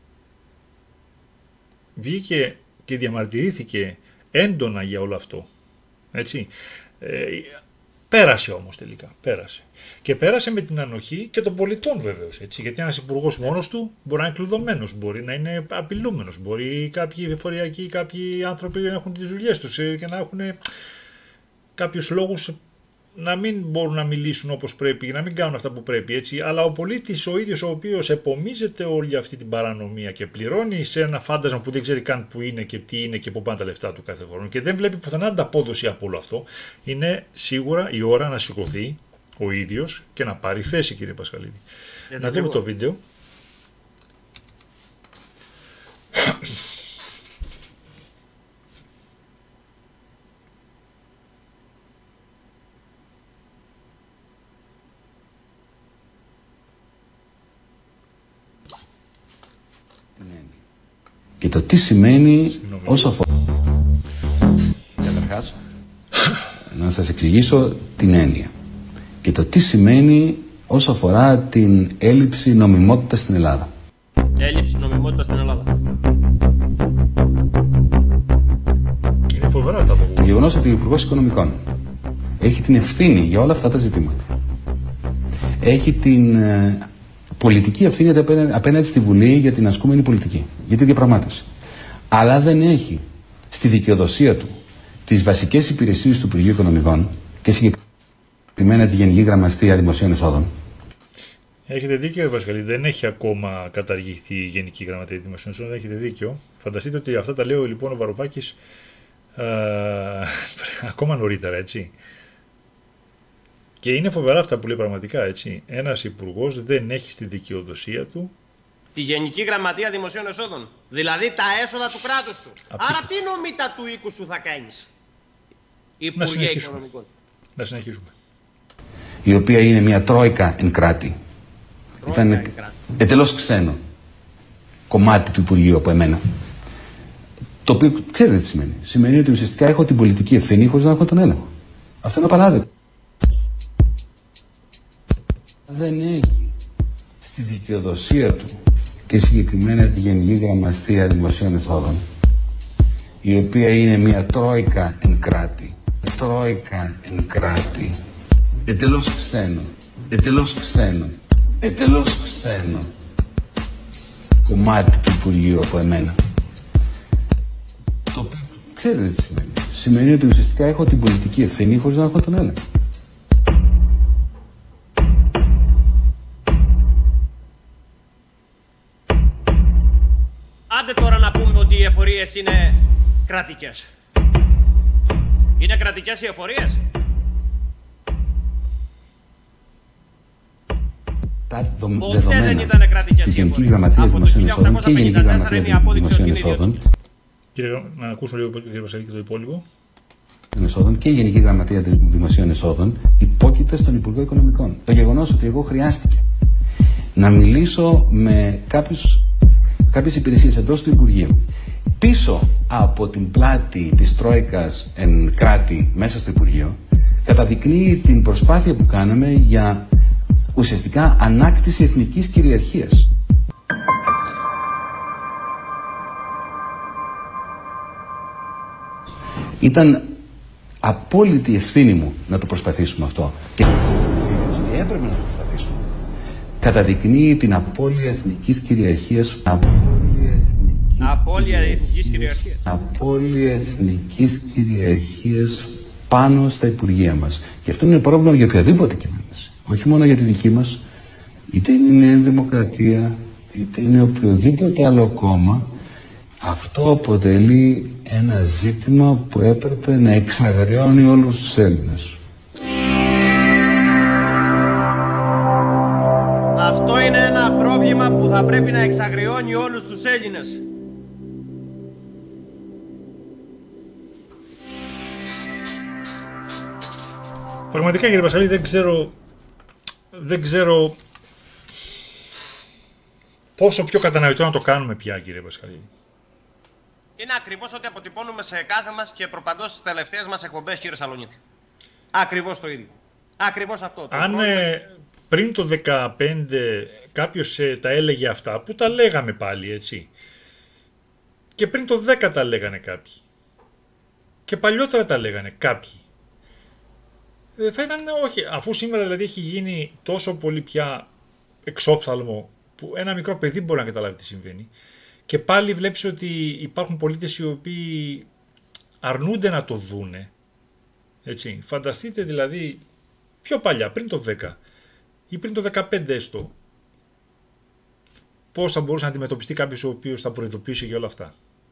βγήκε και διαμαρτυρήθηκε έντονα για όλο αυτό. Έτσι. Ε, πέρασε όμως τελικά. Πέρασε. Και πέρασε με την ανοχή και των πολιτών βεβαίως. Έτσι. Γιατί ένας υπουργός μόνος του μπορεί να είναι κλειδωμένος, μπορεί να είναι απειλούμενος, μπορεί κάποιοι εφοριακοί, κάποιοι άνθρωποι να έχουν τις δουλειές τους και να έχουν κάποιους λόγους να μην μπορούν να μιλήσουν όπως πρέπει, να μην κάνουν αυτά που πρέπει, έτσι. Αλλά ο πολίτης ο ίδιος, ο οποίος επομίζεται όλη αυτή την παρανομία και πληρώνει σε ένα φάντασμα που δεν ξέρει καν που είναι και τι είναι και πού πάνε τα λεφτά του κάθε χρόνο και δεν βλέπει πουθενά ανταπόδοση από όλο αυτό, είναι σίγουρα η ώρα να σηκωθεί ο ίδιος και να πάρει θέση, κύριε Πασχαλίδη. Να δούμε το βίντεο. Και το τι σημαίνει όσο αφορά. Καταρχάς, να σας εξηγήσω την έννοια. Και το τι σημαίνει όσο αφορά την έλλειψη νομιμότητας στην Ελλάδα. Έλλειψη νομιμότητας στην Ελλάδα. Είναι φοβερά αυτά που... Το γεγονός ότι ο Υπουργός Οικονομικών έχει την ευθύνη για όλα αυτά τα ζητήματα. Έχει την ε, πολιτική ευθύνη απέναντι στη Βουλή για την ασκούμενη πολιτική, για τη διαπραγμάτευση. Αλλά δεν έχει στη δικαιοδοσία του τις βασικές υπηρεσίες του Υπουργείου Οικονομικών και συγκεκριμένα τη Γενική Γραμματεία Δημοσίων Εσόδων. Έχετε δίκιο, κύριε Πασχαλή. Δεν έχει ακόμα καταργηθεί η Γενική Γραμματεία Δημοσίων Εσόδων. Έχετε δίκιο. Φανταστείτε ότι αυτά τα λέει λοιπόν ο Βαρουφάκης ε, ακόμα νωρίτερα, έτσι. Και είναι φοβερά αυτά που λέει πραγματικά, έτσι. Ένας υπουργός δεν έχει στη δικαιοδοσία του τη Γενική Γραμματεία Δημοσίων Εσόδων. Δηλαδή τα έσοδα του κράτους του. Απίστευτο. Άρα τι νομίτα του οίκου σου θα κάνεις, Υπουργέ Οικονομικών. Να συνεχίσουμε. Η οποία είναι μια τρόικα εν κράτη. Ήταν εντελώς ξένο κομμάτι του Υπουργείου από εμένα. Το οποίο ξέρετε τι σημαίνει. Σημαίνει ότι ουσιαστικά έχω την πολιτική ευθύνη χωρίς να έχω τον έλεγχο. Αυτό είναι απαράδεκτο. δεν έχει στη δικαιοδοσία του και συγκεκριμένα τη Γενική Γραμματεία Δημοσίων Εσόδων, η οποία είναι μια τρόικα εν κράτη, τρόικα εν κράτη, εντελώς ξένο, εντελώς ξένο, εντελώς ξένο κομμάτι του Υπουργείου από εμένα. Το οποίο ξέρετε τι σημαίνει. Σημαίνει ότι ουσιαστικά έχω την πολιτική ευθύνη χωρίς να έχω τον έλεγχο. Άντε τώρα να πούμε ότι οι εφορίες είναι κρατικές. Είναι κρατικές οι εφορίες. Τα Ποτέ δεν ήταν κρατικές οι εφορίες. Από το χίλια οκτακόσια πενήντα τέσσερα είναι η απόδειξη ότι είναι ιδιωτικές. Κύριε, να ακούσω λίγο κύριε Βασίλη και το υπόλοιπο. Εσόδων και η Γενική Γραμματεία Δημοσίων Εσόδων υπόκειται στον Υπουργό Οικονομικών. Το γεγονός ότι εγώ χρειάστηκε να μιλήσω με κάποιους, κάποιες υπηρεσίες εντός του Υπουργείου πίσω από την πλάτη της Τρόικας εν κράτη μέσα στο Υπουργείο καταδεικνύει την προσπάθεια που κάναμε για ουσιαστικά ανάκτηση εθνικής κυριαρχίας. Ήταν απόλυτη ευθύνη μου να το προσπαθήσουμε αυτό. Και έπρεπε να το προσπαθήσουμε. Καταδεικνύει την απώλεια εθνικής κυριαρχίας. Απώλεια εθνικής κυριαρχίας. Απώλεια εθνικής κυριαρχίας πάνω στα Υπουργεία μας. Και αυτό είναι πρόβλημα για οποιαδήποτε κυβέρνηση. Όχι μόνο για τη δική μας, είτε είναι η Δημοκρατία, είτε είναι οποιοδήποτε άλλο κόμμα. Αυτό αποτελεί ένα ζήτημα που έπρεπε να εξαγριώνει όλους τους Έλληνες. Αυτό είναι ένα πρόβλημα που θα πρέπει να εξαγριώνει όλους τους Έλληνες. Πραγματικά κύριε Πασχαλή δεν ξέρω, δεν ξέρω πόσο πιο κατανοητό να το κάνουμε πια κύριε Πασχαλή. Είναι ακριβώς ό,τι αποτυπώνουμε σε κάθε μας και προπαντός στις τελευταίες μας εκπομπές, κύριε Σαλονίτη. Ακριβώς το ίδιο. Ακριβώς αυτό. Αν το ε, πριν το δεκαπέντε κάποιος ε, τα έλεγε αυτά, που τα λέγαμε πάλι, έτσι. Και πριν το δέκα τα λέγανε κάποιοι. Και παλιότερα τα λέγανε κάποιοι. Ε, θα ήταν, όχι, αφού σήμερα δηλαδή έχει γίνει τόσο πολύ πια εξόφθαλμο, που ένα μικρό παιδί μπορεί να καταλάβει τι συμβαίνει. Και πάλι βλέπεις ότι υπάρχουν πολίτες οι οποίοι αρνούνται να το δούνε. Έτσι. Φανταστείτε δηλαδή πιο παλιά, πριν το δέκα ή πριν το δεκαπέντε έστω, πώς θα μπορούσε να αντιμετωπιστεί κάποιος ο οποίος θα προειδοποιήσει για όλα αυτά.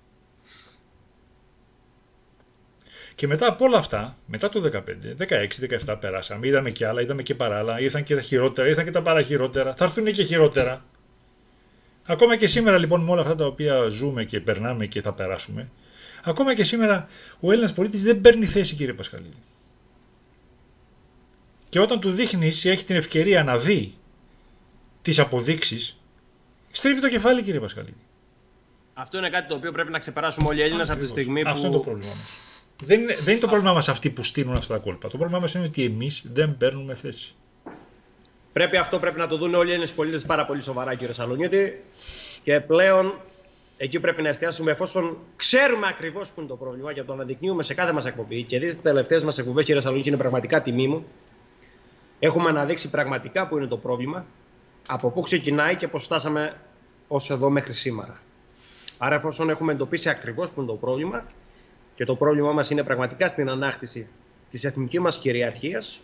Και μετά από όλα αυτά, μετά το δεκαπέντε, δεκαέξι, δεκαεπτά περάσαμε, είδαμε και άλλα, είδαμε και παράλλα, ήρθαν και τα χειρότερα, ήρθαν και τα παραχειρότερα, θα έρθουν και χειρότερα. Ακόμα και σήμερα λοιπόν με όλα αυτά τα οποία ζούμε και περνάμε και θα περάσουμε, ακόμα και σήμερα ο Έλληνας πολίτης δεν παίρνει θέση κύριε Πασχαλίδη. Και όταν του δείχνεις ή έχει την ευκαιρία να δει τις αποδείξεις, στρίβει το κεφάλι κύριε Πασχαλίδη. Αυτό είναι κάτι το οποίο πρέπει να ξεπεράσουμε όλοι οι Έλληνες από τη στιγμή που... Αυτό είναι το πρόβλημα μας. Δεν είναι, δεν είναι το πρόβλημά μας αυτοί που στείλουν αυτά τα κόλπα. Το πρόβλημά μας είναι ότι εμείς δεν παίρνουμε θέση. Πρέπει αυτό πρέπει να το δουν όλοι οι Έλληνες πολίτες πάρα πολύ σοβαρά, κύριε Σαλονίτη. Και πλέον εκεί πρέπει να εστιάσουμε, εφόσον ξέρουμε ακριβώς που είναι το πρόβλημα και το αναδεικνύουμε σε κάθε μας εκπομπή. Και δείτε τις τελευταίες μας εκπομπές, κύριε Σαλονίτη, είναι πραγματικά τιμή μου. Έχουμε αναδείξει πραγματικά που είναι το πρόβλημα, από πού ξεκινάει και πώς φτάσαμε ως εδώ μέχρι σήμερα. Άρα, εφόσον έχουμε εντοπίσει ακριβώς που είναι το πρόβλημα, και το πρόβλημά μας είναι πραγματικά στην ανάκτηση της εθνικής μας κυριαρχίας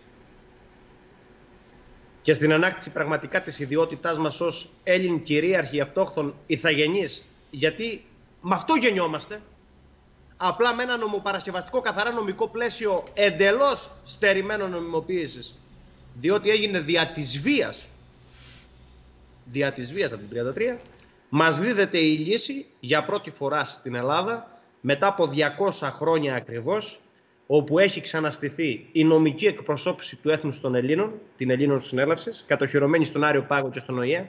και στην ανάκτηση πραγματικά της ιδιότητάς μας ως Έλλην κυρίαρχοι αυτόχθον ηθαγενείς, γιατί με αυτό γεννιόμαστε, απλά με ένα νομοπαρασκευαστικό καθαρά νομικό πλαίσιο εντελώς στερημένο νομιμοποίησης, διότι έγινε δια της βίας, δια της βίας από το τριάντα τρία, μας δίδεται η λύση για πρώτη φορά στην Ελλάδα, μετά από διακόσια χρόνια ακριβώς, όπου έχει ξαναστηθεί η νομική εκπροσώπηση του έθνους των Ελλήνων, την Ελλήνων Συνέλευσης, κατοχυρωμένη στον Άριο Πάγο και στον ΟΗΕ,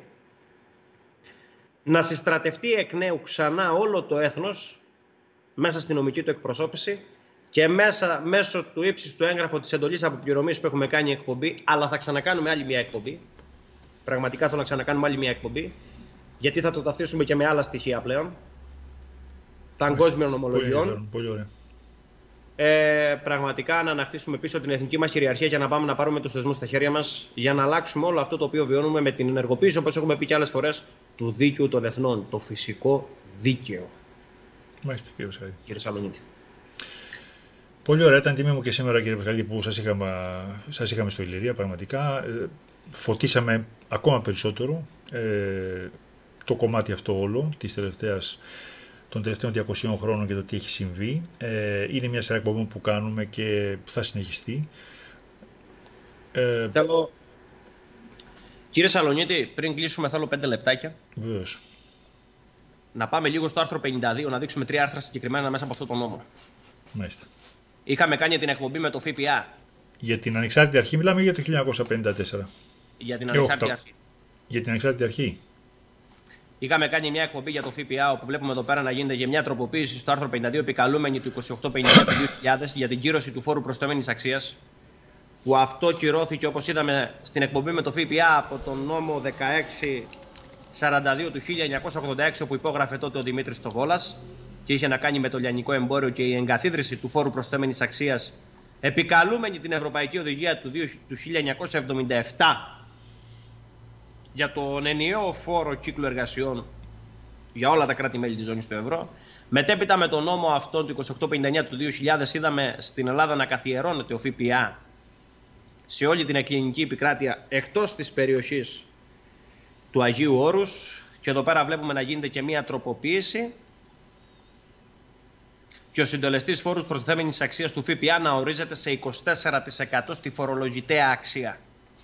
να συστρατευτεί εκ νέου ξανά όλο το έθνος μέσα στη νομική του εκπροσώπηση και μέσα, μέσω του ύψιστου έγγραφου της εντολής αποπληρωμής που έχουμε κάνει εκπομπή, αλλά θα ξανακάνουμε άλλη μια εκπομπή, Πραγματικά θέλω να ξανακάνουμε άλλη μια εκπομπή, γιατί θα το ταυτίσουμε και με άλλα στοιχεία πλέον. Παγκόσμιων ομολογιών. Πολύ ωραία. Ε, πραγματικά να ανακτήσουμε πίσω την εθνική μας κυριαρχία για να πάμε να πάρουμε τους θεσμούς στα χέρια μας, για να αλλάξουμε όλο αυτό το οποίο βιώνουμε με την ενεργοποίηση, όπως έχουμε πει και άλλες φορές, του δίκαιου των εθνών. Το φυσικό δίκαιο. Μάλιστα, κύριε Πασχαλίδη. Κύριε Σαλονίτη. Πολύ ωραία, ήταν τιμή μου και σήμερα, κύριε Πασχαλίδη, που σας είχαμε, σας είχαμε στο Ηλυρία. Πραγματικά ε, φωτίσαμε ακόμα περισσότερο ε, το κομμάτι αυτό όλο της τελευταίας, των τελευταίων διακοσίων χρόνων και το τι έχει συμβεί. Ε, είναι μια σειρά εκπομπών που κάνουμε και θα συνεχιστεί. Ε, θέλω... Κύριε Σαλονίτη, πριν κλείσουμε θέλω πέντε λεπτάκια. Βεβαίως. Να πάμε λίγο στο άρθρο πενήντα δύο, να δείξουμε τρία άρθρα συγκεκριμένα μέσα από αυτό το νόμο. Μάλιστα. Είχαμε κάνει την εκπομπή με το ΦΠΑ. Για την ανεξάρτητη αρχή μιλάμε για το χίλια εννιακόσια πενήντα τέσσερα. Για την ανεξάρτητη αρχή. Για την ανεξάρτητη αρχή. Είχαμε κάνει μια εκπομπή για το ΦΠΑ, όπου βλέπουμε εδώ πέρα να γίνεται για μια τροποποίηση στο άρθρο πενήντα δύο, επικαλούμενη του είκοσι οκτώ πενήντα του δύο χιλιάδες για την κύρωση του φόρου προσθέμενης αξίας. Που αυτό κυρώθηκε, όπως είδαμε στην εκπομπή με το ΦΠΑ, από τον νόμο δεκαέξι σαράντα δύο του χίλια εννιακόσια ογδόντα έξι, όπου υπόγραφε τότε ο Δημήτρης Τσογόλας και είχε να κάνει με το λιανικό εμπόριο και η εγκαθίδρυση του φόρου προσθέμενης αξίας, επικαλούμενη την Ευρωπαϊκή Οδηγία του χίλια εννιακόσια εβδομήντα επτά για τον ενιαίο φόρο κύκλου εργασιών για όλα τα κράτη-μέλη της ζώνης του ευρώ. Μετέπειτα με τον νόμο αυτό του είκοσι οκτώ πενήντα εννιά του δύο χιλιάδες είδαμε στην Ελλάδα να καθιερώνεται ο ΦΠΑ σε όλη την ελληνική επικράτεια εκτός της περιοχής του Αγίου Όρους, και εδώ πέρα βλέπουμε να γίνεται και μία τροποποίηση και ο συντελεστής φόρους προστιθέμενης αξίας του ΦΠΑ να ορίζεται σε είκοσι τέσσερα τοις εκατό στη φορολογητέα αξία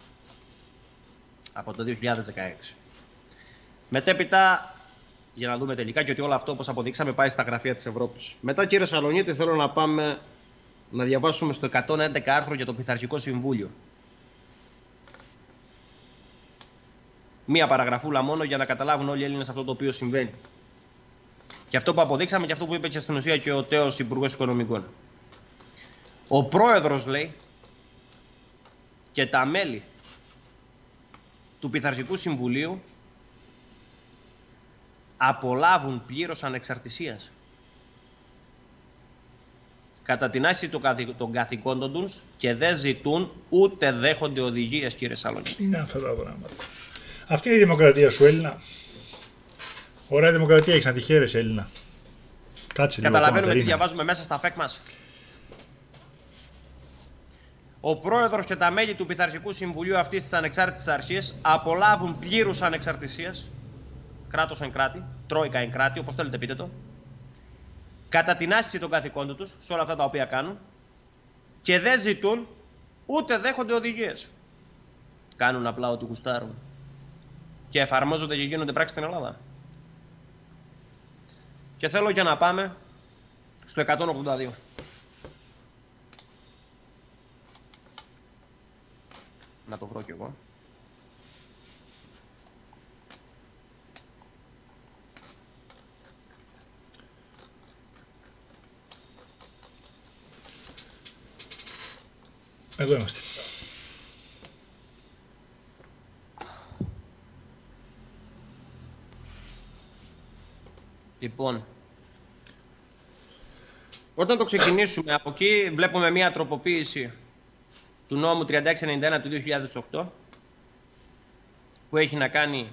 από το δύο χιλιάδες δεκαέξι. Μετέπειτα, για να δούμε τελικά και ότι όλο αυτό, όπως αποδείξαμε, πάει στα γραφεία της Ευρώπης. Μετά, κύριε Σαλονίτη, θέλω να πάμε να διαβάσουμε στο εκατόν έντεκα άρθρο για το Πειθαρχικό Συμβούλιο. Μία παραγραφούλα μόνο για να καταλάβουν όλοι οι Έλληνες αυτό το οποίο συμβαίνει. Και αυτό που αποδείξαμε και αυτό που είπε και στην ουσία και ο τέος Υπουργός Οικονομικών. Ο πρόεδρος, λέει, και τα μέλη του Πειθαρχικού Συμβουλίου απολάβουν πλήρως ανεξαρτησίας κατά την άσκηση των καθηκόντων τους και δεν ζητούν ούτε δέχονται οδηγίες, κύριε Σαλονίτη. Τι είναι αυτά τα πράγματα. Αυτή είναι η δημοκρατία σου, Έλληνα. Ωραία δημοκρατία έχεις, να τη χαίρεσαι, Έλληνα. Κάτσε λίγο. Καταλαβαίνουμε τι διαβάζουμε μέσα στα φεκ μας. Ο πρόεδρος και τα μέλη του Πειθαρχικού Συμβουλίου αυτής της ανεξάρτητης αρχής απολάβουν πλήρους ανεξαρτησίας, κράτος εν κράτη, τρόικα εν κράτη, όπως θέλετε πείτε το, κατά την άσκηση των καθηκόντων τους σε όλα αυτά τα οποία κάνουν και δεν ζητούν ούτε δέχονται οδηγίες. Κάνουν απλά ό,τι γουστάρουν και εφαρμόζονται και γίνονται πράξεις στην Ελλάδα. Και θέλω για να πάμε στο εκατόν ογδόντα δύο. Να το βρω κι εγώ. Εδώ είμαστε. Λοιπόν, όταν το ξεκινήσουμε από εκεί βλέπουμε μια τροποποίηση του νόμου τριάντα έξι ενενήντα ένα του δύο χιλιάδες οκτώ που έχει να κάνει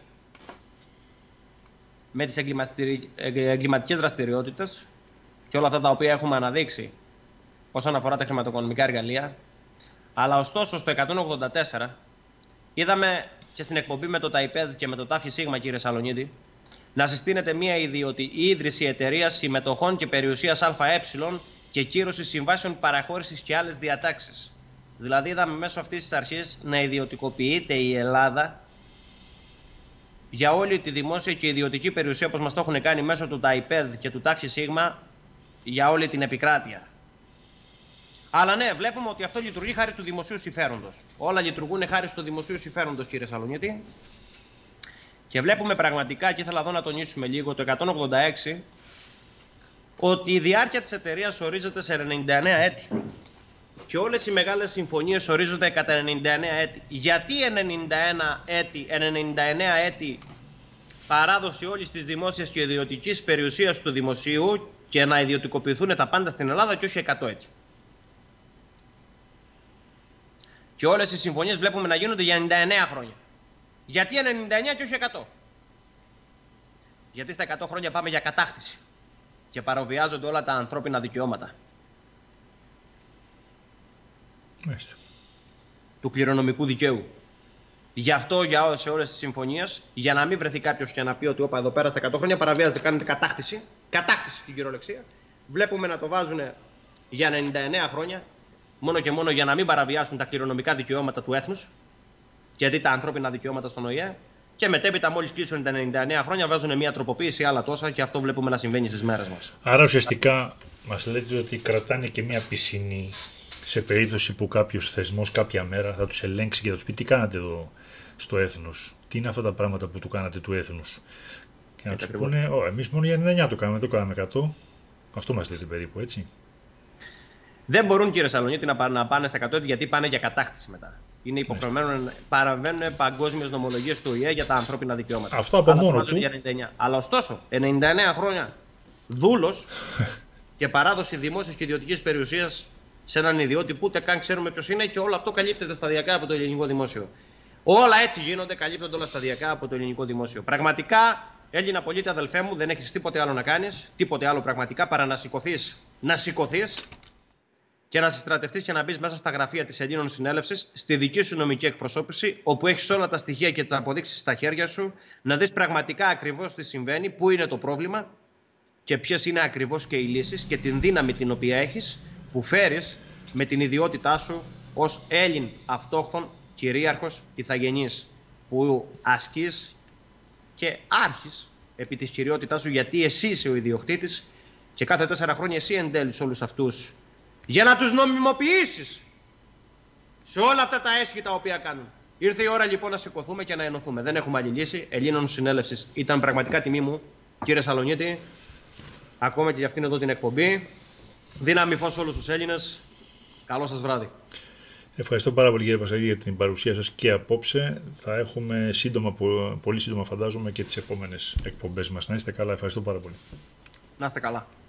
με τις εγκληματικές δραστηριότητες και όλα αυτά τα οποία έχουμε αναδείξει όσον αφορά τα χρηματοοικονομικά εργαλεία. Αλλά ωστόσο στο εκατόν ογδόντα τέσσερα είδαμε και στην εκπομπή με το ΤΑΙΠΕΔ και με το ΤΑΦΙ ΣΥΓΜΑ, κύριε Σαλονίτη, να συστήνεται μια ιδιωτη... ίδρυση εταιρείας συμμετοχών και περιουσίας ΑΕ και κύρωση συμβάσεων παραχώρησης και άλλες διατάξεις. Δηλαδή είδαμε μέσω αυτής της αρχής να ιδιωτικοποιείται η Ελλάδα για όλη τη δημόσια και ιδιωτική περιουσία, όπως μας το έχουν κάνει μέσω του ΤΑΙΠΕΔ και του ΤΑΦΙ ΣΥΓΜΑ για όλη την επικράτεια. Αλλά ναι, βλέπουμε ότι αυτό λειτουργεί χάρη του δημοσίου συμφέροντος. Όλα λειτουργούν χάρη του δημοσίου συμφέροντος, κύριε Σαλονίτη. Και βλέπουμε πραγματικά, και ήθελα εδώ να τονίσουμε λίγο, το εκατόν ογδόντα έξι, ότι η διάρκεια της εταιρείας ορίζεται σε ενενήντα εννέα έτη. και όλες οι μεγάλες συμφωνίες ορίζονται κατά ενενήντα εννέα έτη. Γιατί ενενήντα ένα έτη, ενενήντα εννέα έτη παράδοση όλης της δημόσιας και ιδιωτικής περιουσίας του δημοσίου και να ιδιωτικοποιηθούν τα πάντα στην Ελλάδα και όχι εκατό έτη. Και όλες οι συμφωνίες βλέπουμε να γίνονται για ενενήντα εννέα χρόνια. Γιατί ενενήντα εννέα και όχι εκατό. Γιατί στα εκατό χρόνια πάμε για κατάκτηση και παραβιάζονται όλα τα ανθρώπινα δικαιώματα. Μάλιστα. Του κληρονομικού δικαίου. Γι' αυτό για σε όλες τις συμφωνίες, για να μην βρεθεί κάποιος και να πει ότι όπα εδώ πέρα στα εκατό χρόνια παραβιάζεται, κάνετε κατάκτηση, κατάκτηση στην κυριολεξία, βλέπουμε να το βάζουν για ενενήντα εννέα χρόνια, μόνο και μόνο για να μην παραβιάσουν τα κληρονομικά δικαιώματα του έθνους, γιατί τα ανθρώπινα δικαιώματα στον Ο Η Ε, και μετέπειτα μόλις κλείσουν τα ενενήντα εννέα χρόνια βάζουν μια τροποποίηση άλλα τόσα και αυτό βλέπουμε να συμβαίνει στις μέρες μας. Άρα ουσιαστικά μας λέτε ότι κρατάνε και μια πισινή σε περίπτωση που κάποιος θεσμός κάποια μέρα θα τους ελέγξει και θα τους πει τι κάνατε εδώ στο έθνος, τι είναι αυτά τα πράγματα που του κάνατε του έθνους. Και να τους πούνε, Ω, εμείς μόνο για ενενήντα εννέα το κάναμε, δεν το κάναμε εκατό. Αυτό μας λέτε περίπου, έτσι. Δεν μπορούν, κύριε Σαλονίτη, να πάνε, να πάνε στα εκατό έτη γιατί πάνε για κατάκτηση μετά. Είναι υποχρεωμένο να παραβαίνουν παγκόσμιες νομολογίες του Ο Η Ε για τα ανθρώπινα δικαιώματα. Αυτό από μόνο του. Για ενενήντα εννέα. Αλλά ωστόσο, ενενήντα εννέα χρόνια δούλος και παράδοση δημόσιας και ιδιωτικής περιουσίας σε έναν ιδιώτη που ούτε καν ξέρουμε ποιος είναι και όλο αυτό καλύπτεται σταδιακά από το ελληνικό δημόσιο. Όλα έτσι γίνονται, καλύπτονται όλα σταδιακά από το ελληνικό δημόσιο. Πραγματικά, Έλληνα πολίτη, αδελφέ μου, δεν έχεις τίποτε άλλο να κάνεις, τίποτε άλλο πραγματικά παρά να σηκωθείς, να σηκωθείς και να συστρατευτείς και να μπεις μέσα στα γραφεία της Ελλήνων Συνέλευσης, στη δική σου νομική εκπροσώπηση, όπου έχεις όλα τα στοιχεία και τις αποδείξεις στα χέρια σου, να δεις πραγματικά ακριβώς τι συμβαίνει, πού είναι το πρόβλημα και ποιες είναι ακριβώς και οι λύσεις και την δύναμη την οποία έχεις, που φέρεις με την ιδιότητά σου ως Έλλην αυτόχθον κυρίαρχος ηθαγενής, που ασκείς και άρχεις επί της κυριότητάς σου, γιατί εσύ είσαι ο ιδιοκτήτης και κάθε τέσσερα χρόνια εσύ εντέλεις όλους αυτούς για να τους νομιμοποιήσεις σε όλα αυτά τα έσχη τα οποία κάνουν. Ήρθε η ώρα λοιπόν να σηκωθούμε και να ενωθούμε. Δεν έχουμε άλλη λύση. Ελλήνων Συνέλευσης, ήταν πραγματικά τιμή μου, κύριε Σαλονίτη, ακόμα και για αυτήν εδώ την εκπομπή. Δύναμη φως όλους τους Έλληνες. Καλό σας βράδυ. Ευχαριστώ πάρα πολύ, κύριε Πασχαλίδη, για την παρουσία σας και απόψε. Θα έχουμε σύντομα, πολύ σύντομα φαντάζομαι, και τις επόμενες εκπομπές μας. Να είστε καλά. Ευχαριστώ πάρα πολύ. Να είστε καλά.